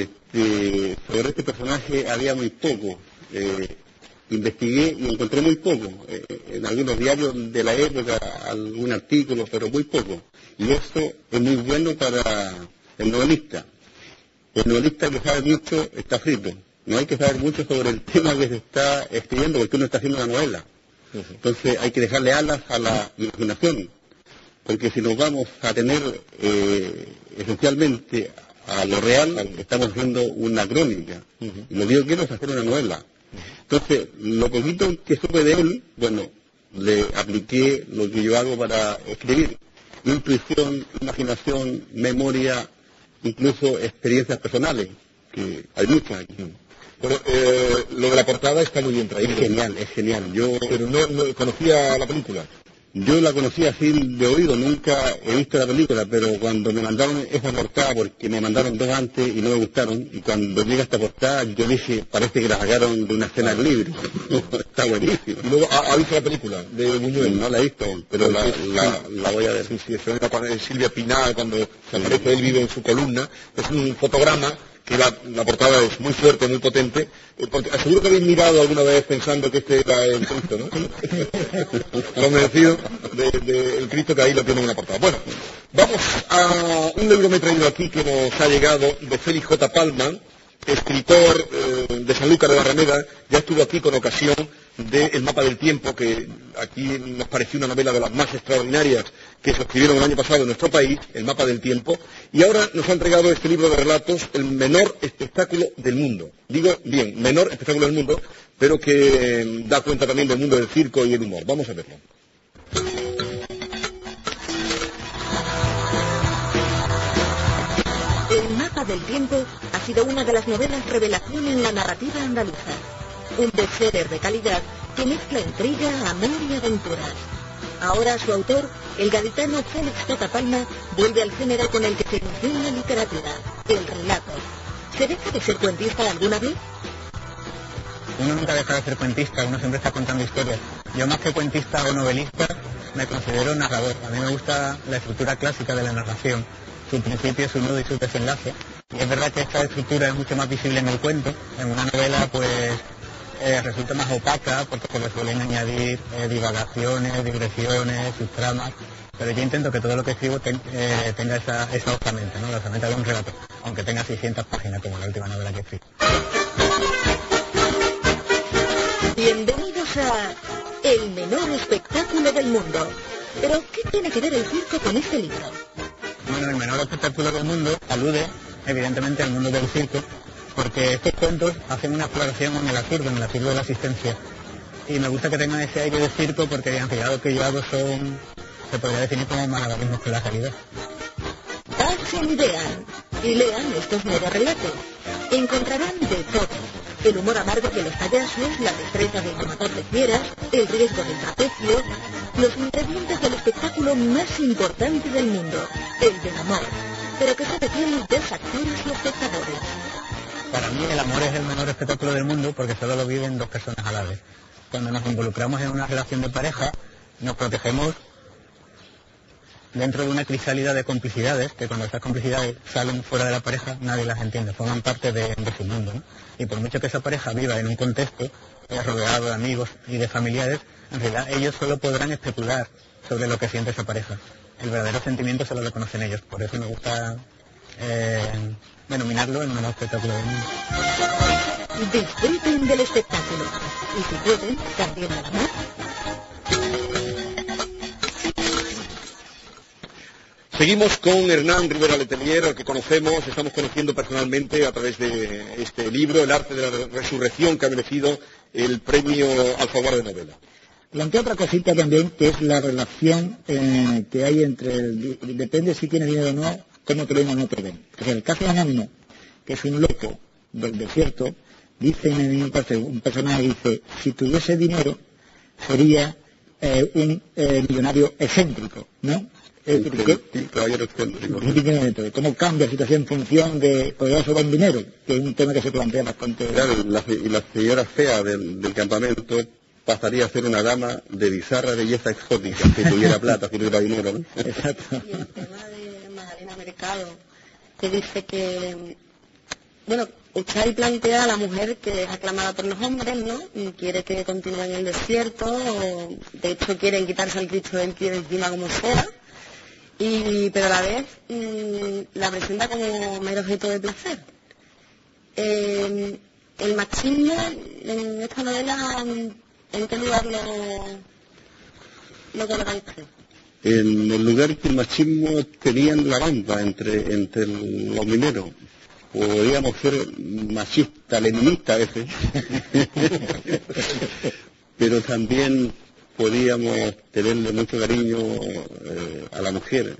sobre este personaje había muy poco. Investigué y encontré muy poco. En algunos diarios de la época, algún artículo, pero muy poco. Y esto es muy bueno para el novelista. El novelista que sabe mucho está frito. No hay que saber mucho sobre el tema que se está escribiendo porque uno está haciendo una novela. Entonces hay que dejarle alas a la imaginación. Porque si nos vamos a tener esencialmente a lo real, estamos haciendo una crónica. Y lo que yo quiero es hacer una novela. Entonces, lo poquito que supe de él, bueno, le apliqué lo que yo hago para escribir. Intuición, imaginación, memoria, incluso experiencias personales, que hay muchas aquí. Bueno, lo de la portada está muy bien traído. Es genial. Pero no conocía la película. Yo la conocí así de oído, nunca he visto la película, pero cuando me mandaron esa portada, porque me mandaron dos antes y no me gustaron, y cuando llega esta portada yo dije, parece que la sacaron de una escena del libro. Está buenísimo. Y luego, ¿ha visto la película de Buñuel? No la he visto, pero la voy a ver. Sí, eso era cuando Silvia Pinal, cuando se aparece, él vive en su columna, es un fotograma, que la portada es muy fuerte, muy potente, porque seguro que habéis mirado alguna vez pensando que este era el Cristo, ¿no? Convencido del Cristo que ahí lo tiene en la portada. Bueno, vamos a un libro que me he traído aquí que nos ha llegado de Félix J. Palma, escritor de Sanlúcar de Barrameda. Ya estuvo aquí con ocasión de El mapa del tiempo, que aquí nos pareció una novela de las más extraordinarias que se escribieron el año pasado en nuestro país, El mapa del tiempo, y ahora nos ha entregado este libro de relatos, El menor espectáculo del mundo. Digo bien, menor espectáculo del mundo, pero que da cuenta también del mundo del circo y el humor. Vamos a verlo. El mapa del tiempo ha sido una de las novelas revelación en la narrativa andaluza. Un bestseller de calidad que mezcla intriga, amor y aventuras. Ahora su autor, el gaditano Félix J. Palma, vuelve al género con el que se inició en la literatura, el relato. ¿Se deja de ser cuentista alguna vez? Uno nunca deja de ser cuentista, uno siempre está contando historias. Yo más que cuentista o novelista, me considero narrador. A mí me gusta la estructura clásica de la narración, su principio, su nudo y su desenlace. Y es verdad que esta estructura es mucho más visible en el cuento. En una novela, pues, resulta más opaca porque se le suelen añadir divagaciones, digresiones, subtramas, pero yo intento que todo lo que escribo tenga esa osamenta, ¿no? La osamenta de un relato, aunque tenga 600 páginas como la última novela que escribí. Bienvenidos a El menor espectáculo del mundo. Pero, ¿qué tiene que ver el circo con este libro? Bueno, El menor espectáculo del mundo alude evidentemente al mundo del circo, porque estos cuentos hacen una exploración en el absurdo de la existencia. Y me gusta que tengan ese aire de circo porque en realidad lo que yo hago se podría definir como malabarismos con la realidad. Pasen, vean y lean estos nuevos relatos. Encontrarán de todo. El humor amargo de los payasos, la destreza del domador de fieras, el riesgo del trapecio, los ingredientes del espectáculo más importante del mundo, el del amor, pero que se refiere a dos actores y espectadores. Para mí el amor es el menor espectáculo del mundo porque solo lo viven dos personas a la vez. Cuando nos involucramos en una relación de pareja, nos protegemos dentro de una crisálida de complicidades, que cuando estas complicidades salen fuera de la pareja, nadie las entiende, forman parte de su mundo, ¿no? Y por mucho que esa pareja viva en un contexto rodeado de amigos y de familiares, en realidad ellos solo podrán especular sobre lo que siente esa pareja. El verdadero sentimiento solo lo conocen ellos, por eso me gusta denominarlo el menor espectáculo del mundo. Disfruten del espectáculo y si pueden, también del amor. Seguimos con Hernán Rivera Letelier, al que conocemos, estamos conociendo personalmente a través de este libro, El arte de la resurrección, que ha merecido el premio Alfaguara de novela. Plantea otra cosita también, que es la relación que hay entre, depende si tienes dinero o no, cómo te ven o no te ven. O sea, el caso de Anónimo, que es un loco del desierto, dice en el mismo parte, un personaje dice, si tuviese dinero, sería un millonario excéntrico, ¿no? Caballero excéntrico. ¿Cómo cambia la situación en función de poderoso con dinero? Que es un tema que se plantea bastante. Claro, y la señora fea del campamento pasaría a ser una dama de bizarra belleza exótica, si tuviera plata, si tuviera dinero, ¿no? Exacto. Y el tema de Magdalena Mercado, que dice que, bueno, Uchay plantea a la mujer que es aclamada por los hombres, ¿no? Y quiere que continúe en el desierto, o, de hecho quieren quitarse al Cristo del pie de encima como sea, pero a la vez la presenta como mero objeto de placer. El machismo en esta novela, ¿en qué lugar lo coloca usted? En el lugar que el machismo tenía en la banda entre los mineros. Podríamos ser machista, leninista a veces, pero también podíamos tenerle mucho cariño a la mujer.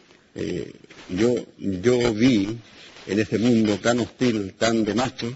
Yo vi en ese mundo tan hostil, tan de macho,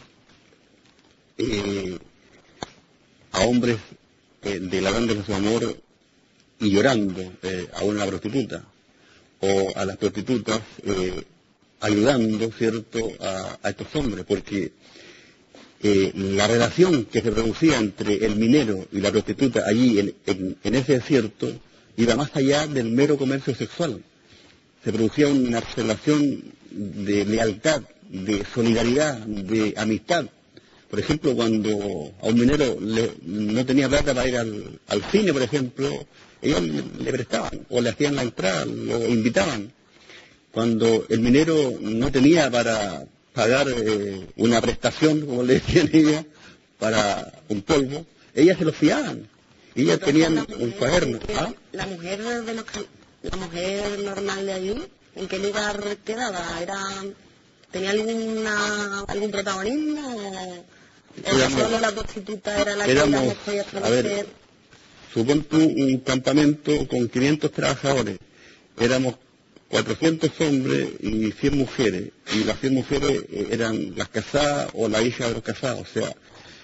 a hombres declarando su amor y llorando a una prostituta, o a las prostitutas ayudando, ¿cierto?, a estos hombres, porque la relación que se producía entre el minero y la prostituta allí en ese desierto iba más allá del mero comercio sexual. Se producía una relación de lealtad, de solidaridad, de amistad. Por ejemplo, cuando a un minero no tenía plata para ir al cine, por ejemplo, ellos le prestaban o le hacían la entrada, lo invitaban. Cuando el minero no tenía para pagar una prestación, como le decían ella, para un polvo, ellas se lo fiaban. Ellas tenían un cuaderno. ¿Ah? La mujer normal de allí, ¿en qué lugar quedaba? ¿Tenía algún protagonismo? ¿O solo la prostituta era la que las podía establecer? A ver, supón tú un campamento con 500 trabajadores. Éramos 400 hombres y 100 mujeres, y las 100 mujeres eran las casadas o la hija de los casados. O sea,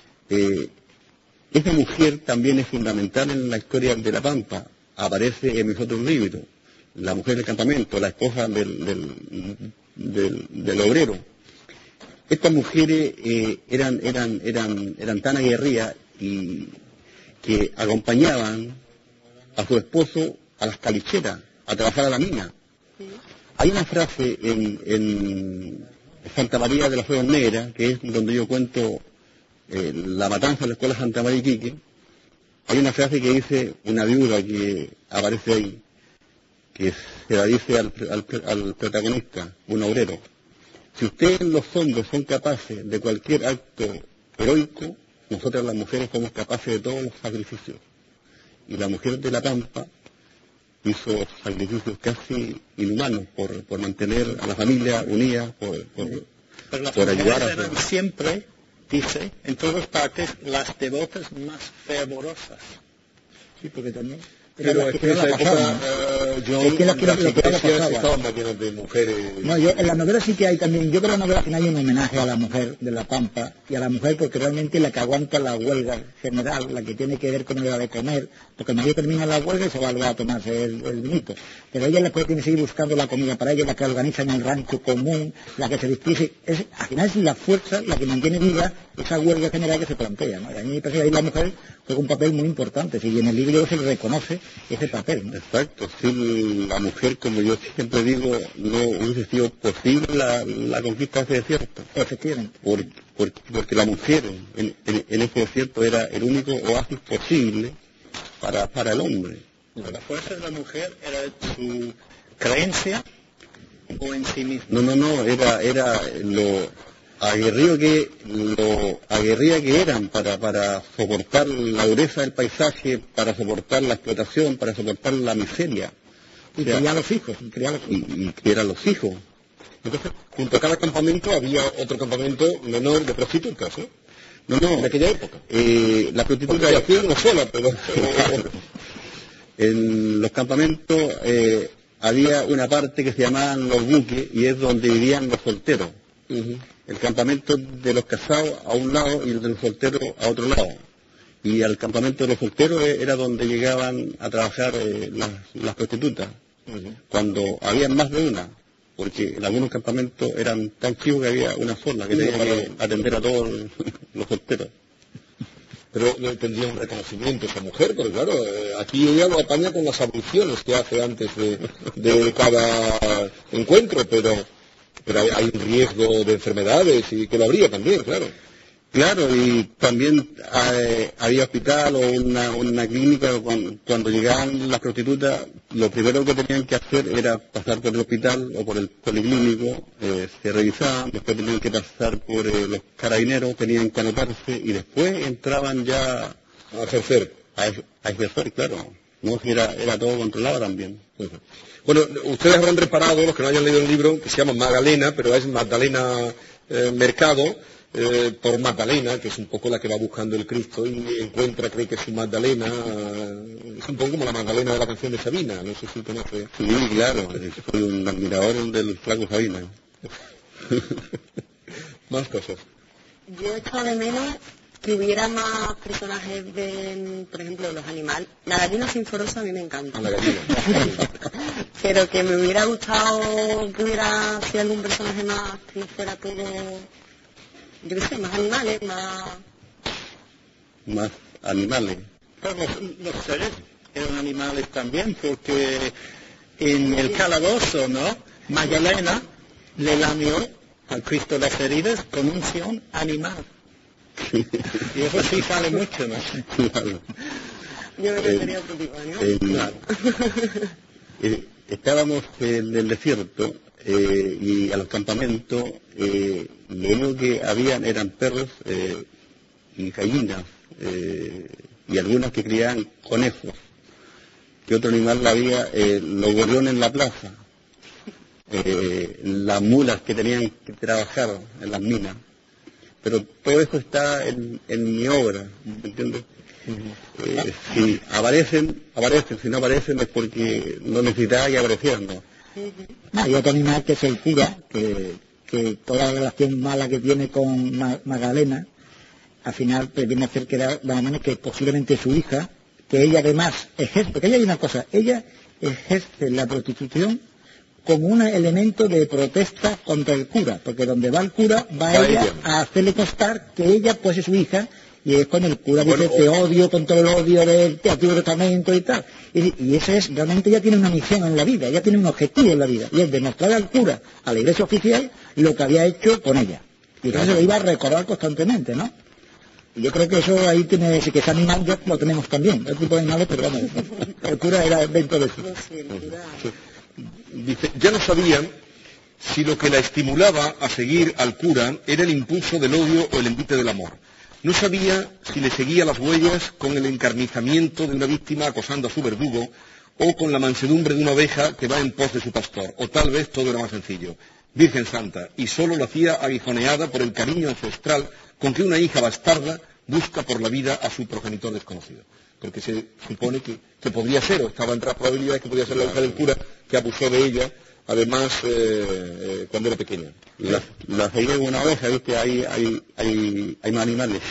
esa mujer también es fundamental en la historia de La Pampa. Aparece en mis otros libros, la mujer del campamento, la esposa del obrero. Estas mujeres eran tan aguerridas y que acompañaban a su esposo a las calicheras, a trabajar a la mina. Hay una frase en Santa María de las Flores Negras, que es donde yo cuento la matanza de la escuela Santa María Iquique. Hay una frase que dice una viuda que aparece ahí, que se la dice al protagonista, un obrero: si ustedes los hombres son capaces de cualquier acto heroico, nosotras las mujeres somos capaces de todos los sacrificios. Y la mujer de La Pampa hizo sacrificios casi inhumanos por mantener a la familia unida, por ayudar a eran siempre, dice, en todas partes, las devotas más fervorosas. Sí, porque también... Pero es que en esa época estaban más llenos de mujeres. No, en la novela sí que hay también, yo creo que en la novela al final hay un homenaje a la mujer de La Pampa, y a la mujer porque realmente la que aguanta la huelga general, la que tiene que ver con la de comer, porque nadie termina la huelga y se va a tomarse el vinito. Pero ella después tiene que seguir buscando la comida para ella, la que organiza en el rancho común, la que se distribuye. Al final es la fuerza la que mantiene viva esa huelga general que se plantea, ¿no? Y a mí me parece que ahí la mujer juega un papel muy importante, y en el libro se le reconoce ese papel, ¿no? Exacto, sin la mujer, como yo siempre digo, no hubiese sido posible la conquista de ese desierto. Efectivamente. Porque la mujer en ese desierto era el único oasis posible para el hombre. La fuerza de la mujer era su creencia o en sí misma. No, era lo aguerrida que eran para soportar la dureza del paisaje, para soportar la explotación, para soportar la miseria. Y criar los hijos. Y criar a los hijos. Entonces, junto a cada campamento había otro campamento menor de prostitutas, ¿no? No, no. En aquella época. La prostituta Porque hacía una sola, pero... En los campamentos había una parte que se llamaban los buques y es donde vivían los solteros. El campamento de los casados a un lado y el de los solteros a otro lado. Y al campamento de los solteros era donde llegaban a trabajar las prostitutas, cuando había más de una, porque en algunos campamentos eran tan chicos que había una sola que tenía que atender a todos los solteros. Pero no tendría un reconocimiento esa mujer, porque claro, aquí ella lo apaña con las abluciones que hace antes de cada encuentro, pero hay un riesgo de enfermedades y que lo habría también, claro. Claro, y también había hospital o una clínica. Cuando llegaban las prostitutas, lo primero que tenían que hacer era pasar por el hospital o por el policlínico, se revisaban, después tenían que pasar por los carabineros, tenían que anotarse y después entraban ya A ejercer. a ejercer, claro. No, si era todo controlado también. Bueno, ustedes habrán reparado, los que no hayan leído el libro, que se llama Magdalena, pero es Magdalena Mercado, por Magdalena, que es un poco la que va buscando el Cristo y encuentra, cree que es su Magdalena, es un poco como la Magdalena de la canción de Sabina, no sé si conoce. Sí, claro, soy un admirador del flaco Sabina. Más cosas. Yo echo de menos que hubiera más personajes de, por ejemplo, los animales. La gallina sinforosa a mí me encanta. A la gallina. Pero que me hubiera gustado que hubiera sido algún personaje más que no fuera todo, yo qué sé, más animales, Más animales. Pero los seres eran animales también, porque en el calabozo, ¿no? Magdalena le lamió al Cristo las heridas con unción animal. Y eso sí sale mucho, ¿no? Claro. Yo me refería a otro tipo de animal. Estábamos en el desierto y a los campamentos, lo único que habían eran perros y gallinas y algunas que criaban conejos. ¿Qué otro animal había? Los gorriones en la plaza, las mulas que tenían que trabajar en las minas. Pero todo eso está en mi obra, ¿me entiendes? Si aparecen, si no aparecen es porque no necesitaba que aparecieran, ¿no? Hay otro animal que es el cura, que toda la relación mala que tiene con Magdalena, al final pues, viene a hacer que más o menos que posiblemente su hija, que ella además ejerce, porque ella hay una cosa, ella ejerce la prostitución como un elemento de protesta contra el cura, porque donde va el cura va ella a hacerle constar que ella pues es su hija, y es con el cura dice te odio con todo el odio del Antiguo Testamento y tal, y eso es, realmente ella tiene una misión en la vida, ella tiene un objetivo en la vida, y es demostrar al cura, a la iglesia oficial, lo que había hecho con ella, y entonces lo iba a recordar constantemente, ¿no? Y yo creo que eso ahí tiene, que ese animal ya lo tenemos también, el tipo de animales, pero vamos, el cura era dentro de eso. Dice, ya no sabían si lo que la estimulaba a seguir al cura era el impulso del odio o el envite del amor. No sabía si le seguía las huellas con el encarnizamiento de una víctima acosando a su verdugo o con la mansedumbre de una oveja que va en pos de su pastor, o tal vez todo era más sencillo. Virgen Santa, y solo lo hacía aguijoneada por el cariño ancestral con que una hija bastarda busca por la vida a su progenitor desconocido. Porque se supone que podría ser, o estaba entre las probabilidades que podría ser la hija del cura que abusó de ella, además, cuando era pequeña. La seguía con una oveja, ¿viste? Hay más animales.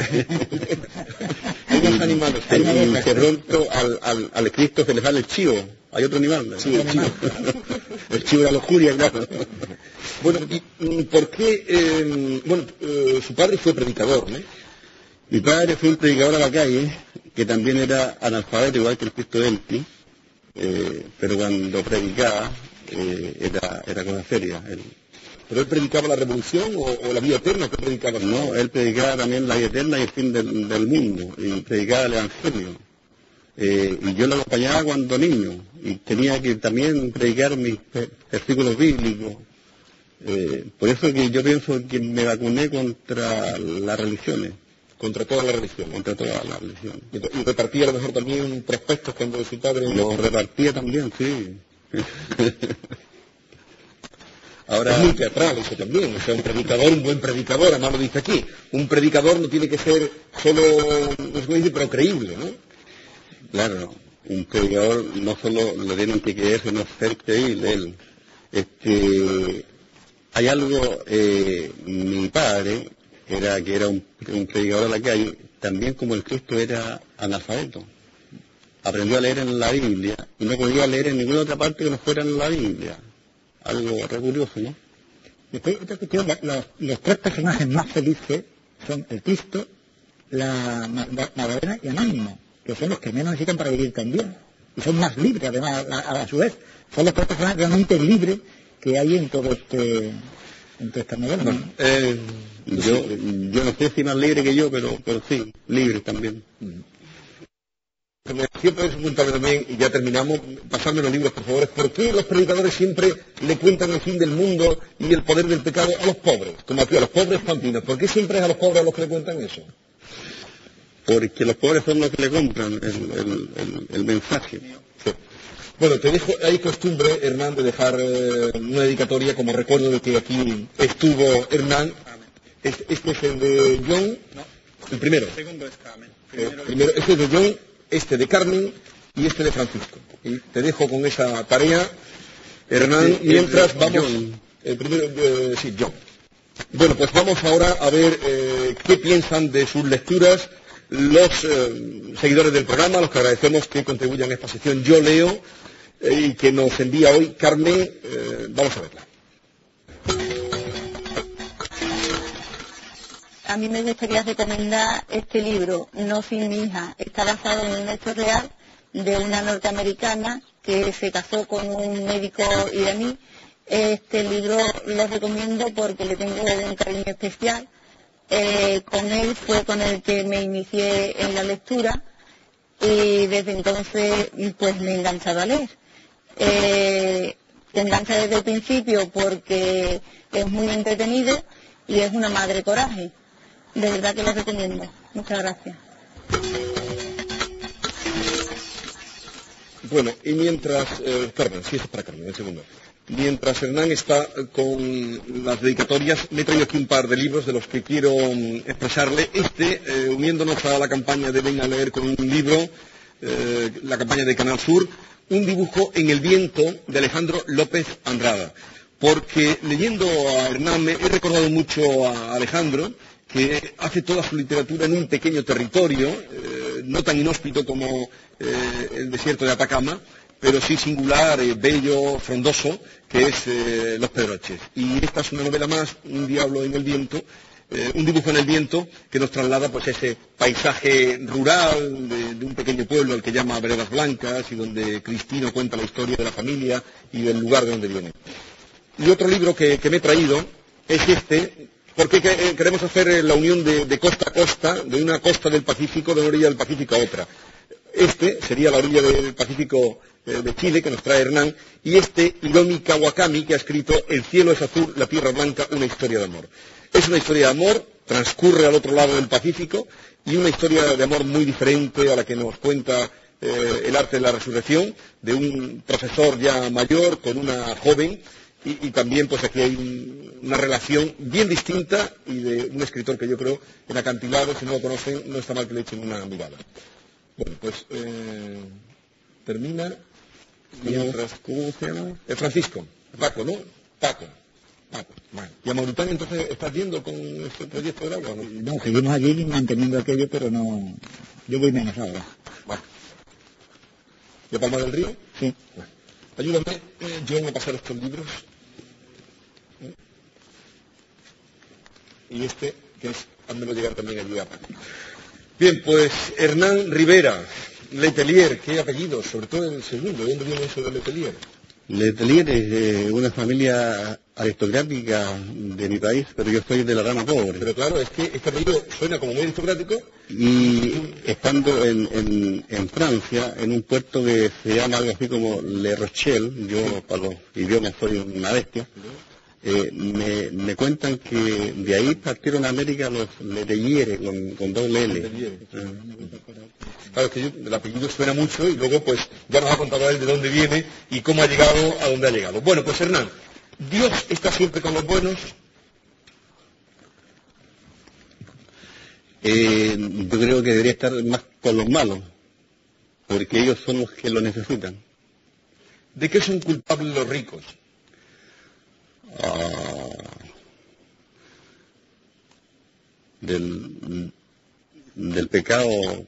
Hay más animales. Y de pronto al Cristo se le sale el chivo. Hay otro animal, ¿no? Sí, el chivo. El chivo de la lujuria, claro. Bueno, ¿y por qué? Su padre fue predicador, ¿no? Mi padre fue un predicador a la calle, que también era analfabeto, igual que el Cristo Delti, pero cuando predicaba era cosa seria. ¿Pero él predicaba la revolución o la vida eterna? ¿Qué predicaba? No, él predicaba también la vida eterna y el fin del mundo, y predicaba el Evangelio. Y yo lo acompañaba cuando niño, y tenía que también predicar mis versículos bíblicos. Por eso que yo pienso que me vacuné contra las religiones. Contra todas las religiones. Contra todas las religiones. ¿Y repartía a lo mejor también prospectos cuando su padre? Los repartía también, sí. Ahora, es muy teatral eso también, o sea, un predicador, un buen predicador, además lo dice aquí, un predicador no tiene que ser solo, no sé cómo decir, pero creíble, ¿no? claro, un predicador no solo lo tienen que creer, sino ser creíble él. Hay algo, mi padre, que era un predicador de la calle, también como el Cristo era analfabeto. Aprendió a leer en la Biblia y no podía leer en ninguna otra parte que no fuera en la Biblia. Algo re curioso, ¿no? Después, otra cuestión, los tres personajes más felices son el Cristo, la Magdalena y Anónimo, que son los que menos necesitan para vivir también. Y son más libres, además, a su vez. Son los tres personajes realmente libres que hay en todo esta novela. ¿No? Yo no sé si más libre que yo, pero sí, libre también. Siempre es preguntarme también, y ya terminamos, pasarme los libros, por favor, ¿por qué los predicadores siempre le cuentan el fin del mundo y el poder del pecado a los pobres? Como aquí, a los pobres pampinos. ¿Por qué siempre es a los pobres a los que le cuentan eso? Porque los pobres son los que le compran el mensaje. Sí. Bueno, te dejo, hay costumbre, Hernán, de dejar una dedicatoria como recuerdo de que aquí estuvo Hernán. Este es el de John, el primero. El segundo es Carmen. Primero, este es de John, este de Carmen y este de Francisco. Y te dejo con esa tarea, Hernán, mientras vamos... El primero, sí, John. Bueno, pues vamos ahora a ver qué piensan de sus lecturas los seguidores del programa, los que agradecemos que contribuyan a esta sección. Yo leo y que nos envía hoy Carmen. Vamos a verla. A mí me gustaría recomendar este libro, No sin mi hija. Está basado en un hecho real de una norteamericana que se casó con un médico iraní. Este libro lo recomiendo porque le tengo un cariño especial. Con él fue con el que me inicié en la lectura y desde entonces pues me he enganchado a leer. Te engancha desde el principio porque es muy entretenido y es una madre coraje. De verdad que lo recomiendo. Muchas gracias. Bueno, y mientras... Carmen, sí, es para Carmen, el segundo. Mientras Hernán está con las dedicatorias, me he traído aquí un par de libros de los que quiero expresarle. Uniéndonos a la campaña de Ven a leer con un libro, la campaña de Canal Sur, un dibujo en el viento de Alejandro López Andrada. Porque leyendo a Hernán he recordado mucho a Alejandro, que hace toda su literatura en un pequeño territorio, no tan inhóspito como el desierto de Atacama, pero sí singular, bello, frondoso, que es Los Pedroches. Y esta es una novela más, Un diablo en el viento, un dibujo en el viento, que nos traslada pues ese paisaje rural de un pequeño pueblo al que llama Veredas Blancas, y donde Cristino cuenta la historia de la familia y del lugar de donde viene. Y otro libro que me he traído es este, porque queremos hacer la unión de costa a costa, de una costa del Pacífico, de una orilla del Pacífico a otra. Este sería la orilla del Pacífico de Chile, que nos trae Hernán, y Hiromi Kawakami, que ha escrito El cielo es azul, la tierra blanca, una historia de amor. Es una historia de amor, transcurre al otro lado del Pacífico, y una historia de amor muy diferente a la que nos cuenta El arte de la resurrección, de un profesor ya mayor con una joven, y también pues aquí hay una relación bien distinta, y de un escritor que yo creo, en Acantilado, si no lo conocen, no está mal que le echen una mirada. Bueno, pues termina. Mientras, ¿cómo se llama? Francisco. Paco, ¿no? Paco. Bueno. ¿Y a Mauritania entonces estás yendo con este proyecto del agua o no? No, seguimos allí manteniendo aquello, pero no... Yo voy menos ahora. Bueno. ¿Y a Palma del Río? Sí. Bueno. Ayúdame, yo a pasar estos libros. Y que es, házmelo llegar también allí a Paco. Bien, pues Hernán Rivera, Letelier, ¿qué apellido? Sobre todo el segundo, ¿de dónde viene eso de Letelier? Letelier es de una familia aristocrática de mi país, pero yo soy de la rama pobre. Pero claro, es que este apellido suena como muy aristocrático. Y estando en Francia, en un puerto que se llama algo así como Le Rochelle, yo para los idiomas soy una bestia, me cuentan que de ahí partieron a América los Letelier con doble L. Claro, es que el apellido suena mucho y luego pues ya nos ha contado él de dónde viene y cómo ha llegado a donde ha llegado. Bueno, pues Hernán, ¿Dios está siempre con los buenos? Yo creo que debería estar más con los malos, porque ellos son los que lo necesitan. ¿De qué son culpables los ricos? Del pecado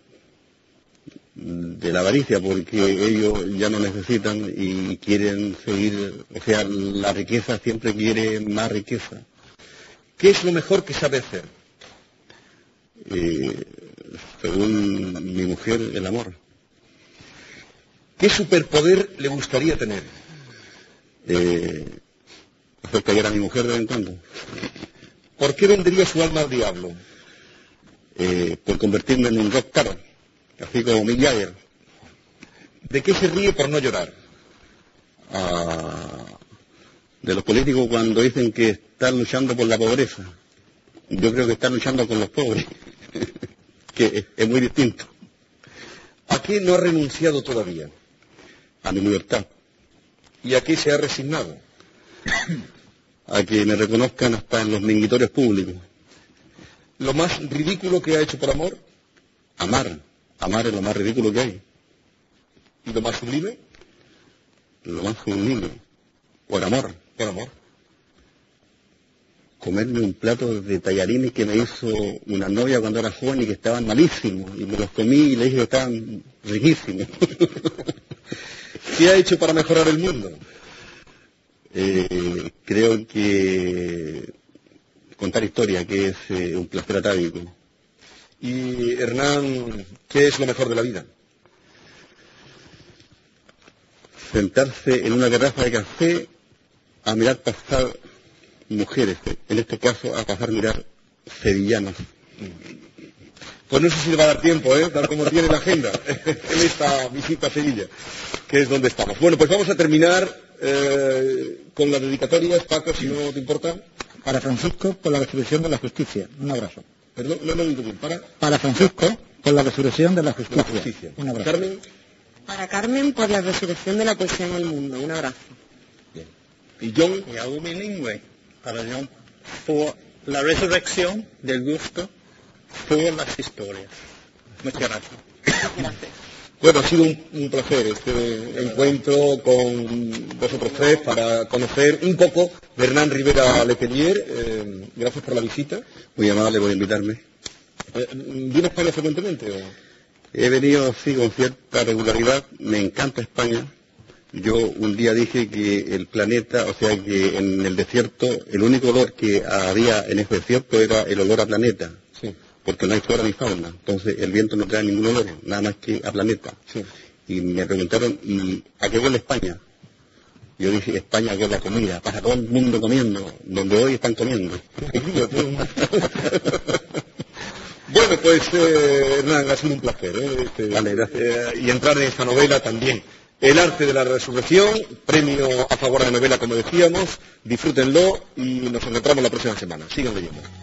de la avaricia, porque ellos ya no necesitan y quieren seguir, o sea, la riqueza siempre quiere más riqueza. ¿Qué es lo mejor que sabe hacer? Según mi mujer, el amor. ¿Qué superpoder le gustaría tener? Hacer callar a mi mujer de vez en cuando. ¿Por qué vendería su alma al diablo? Por convertirme en un rockstar, así como Mick Jagger. ¿De qué se ríe por no llorar? De los políticos cuando dicen que están luchando por la pobreza. Yo creo que están luchando con los pobres, que es muy distinto. ¿A qué no ha renunciado todavía? A mi libertad. ¿Y a qué se ha resignado? A que me reconozcan hasta en los mingitorios públicos. ¿Lo más ridículo que ha hecho por amor? Amar. Amar es lo más ridículo que hay. ¿Y lo más sublime? Lo más sublime. Por amor. Por amor. Comerme un plato de tallarines que me hizo una novia cuando era joven y que estaban malísimos. Y me los comí y le dije que estaban riquísimos. ¿Qué ha hecho para mejorar el mundo? Creo que contar historia, que es un placer atávico. Y Hernán, ¿qué es lo mejor de la vida? Sentarse en una garrafa de café a mirar pasar mujeres, en este caso a pasar mirar sevillanas. Pues no sé si le va a dar tiempo, tal como tiene la agenda en esta visita a Sevilla, que es donde estamos. Bueno, pues vamos a terminar con las dedicatorias, Paco, si no te importa. Para Francisco, por la resurrección de la justicia. Un abrazo. Perdón, no lo digo bien. Para Francisco, por la resurrección de la justicia. Un abrazo. Carmen. Para Carmen, por la resurrección de la poesía en el mundo. Un abrazo. Bien. ¿Y John? Y algo bilingüe para John, por la resurrección del gusto por las historias. Muchas gracias. Gracias. Bueno, ha sido un placer este encuentro con vosotros tres para conocer un poco de Hernán Rivera Letelier. Gracias por la visita. Muy amable por invitarme. ¿Viene a España frecuentemente? ¿O? He venido, sí, con cierta regularidad. Me encanta España. Yo un día dije que el planeta, o sea que en el desierto, el único olor que había en ese desierto era el olor a planeta. Sí. Porque no hay flora ni fauna. Entonces el viento no trae ningún olor, nada más que a planeta. Sí. Y me preguntaron, ¿y a qué huele España? Yo dije, España huele a comida, pasa todo el mundo comiendo, donde hoy están comiendo. Bueno, pues Hernán, ha sido un placer. Vale, gracias. Y entrar en esta novela también. El arte de la resurrección, premio a favor de la novela, como decíamos. Disfrútenlo y nos encontramos la próxima semana. Sigan leyendo.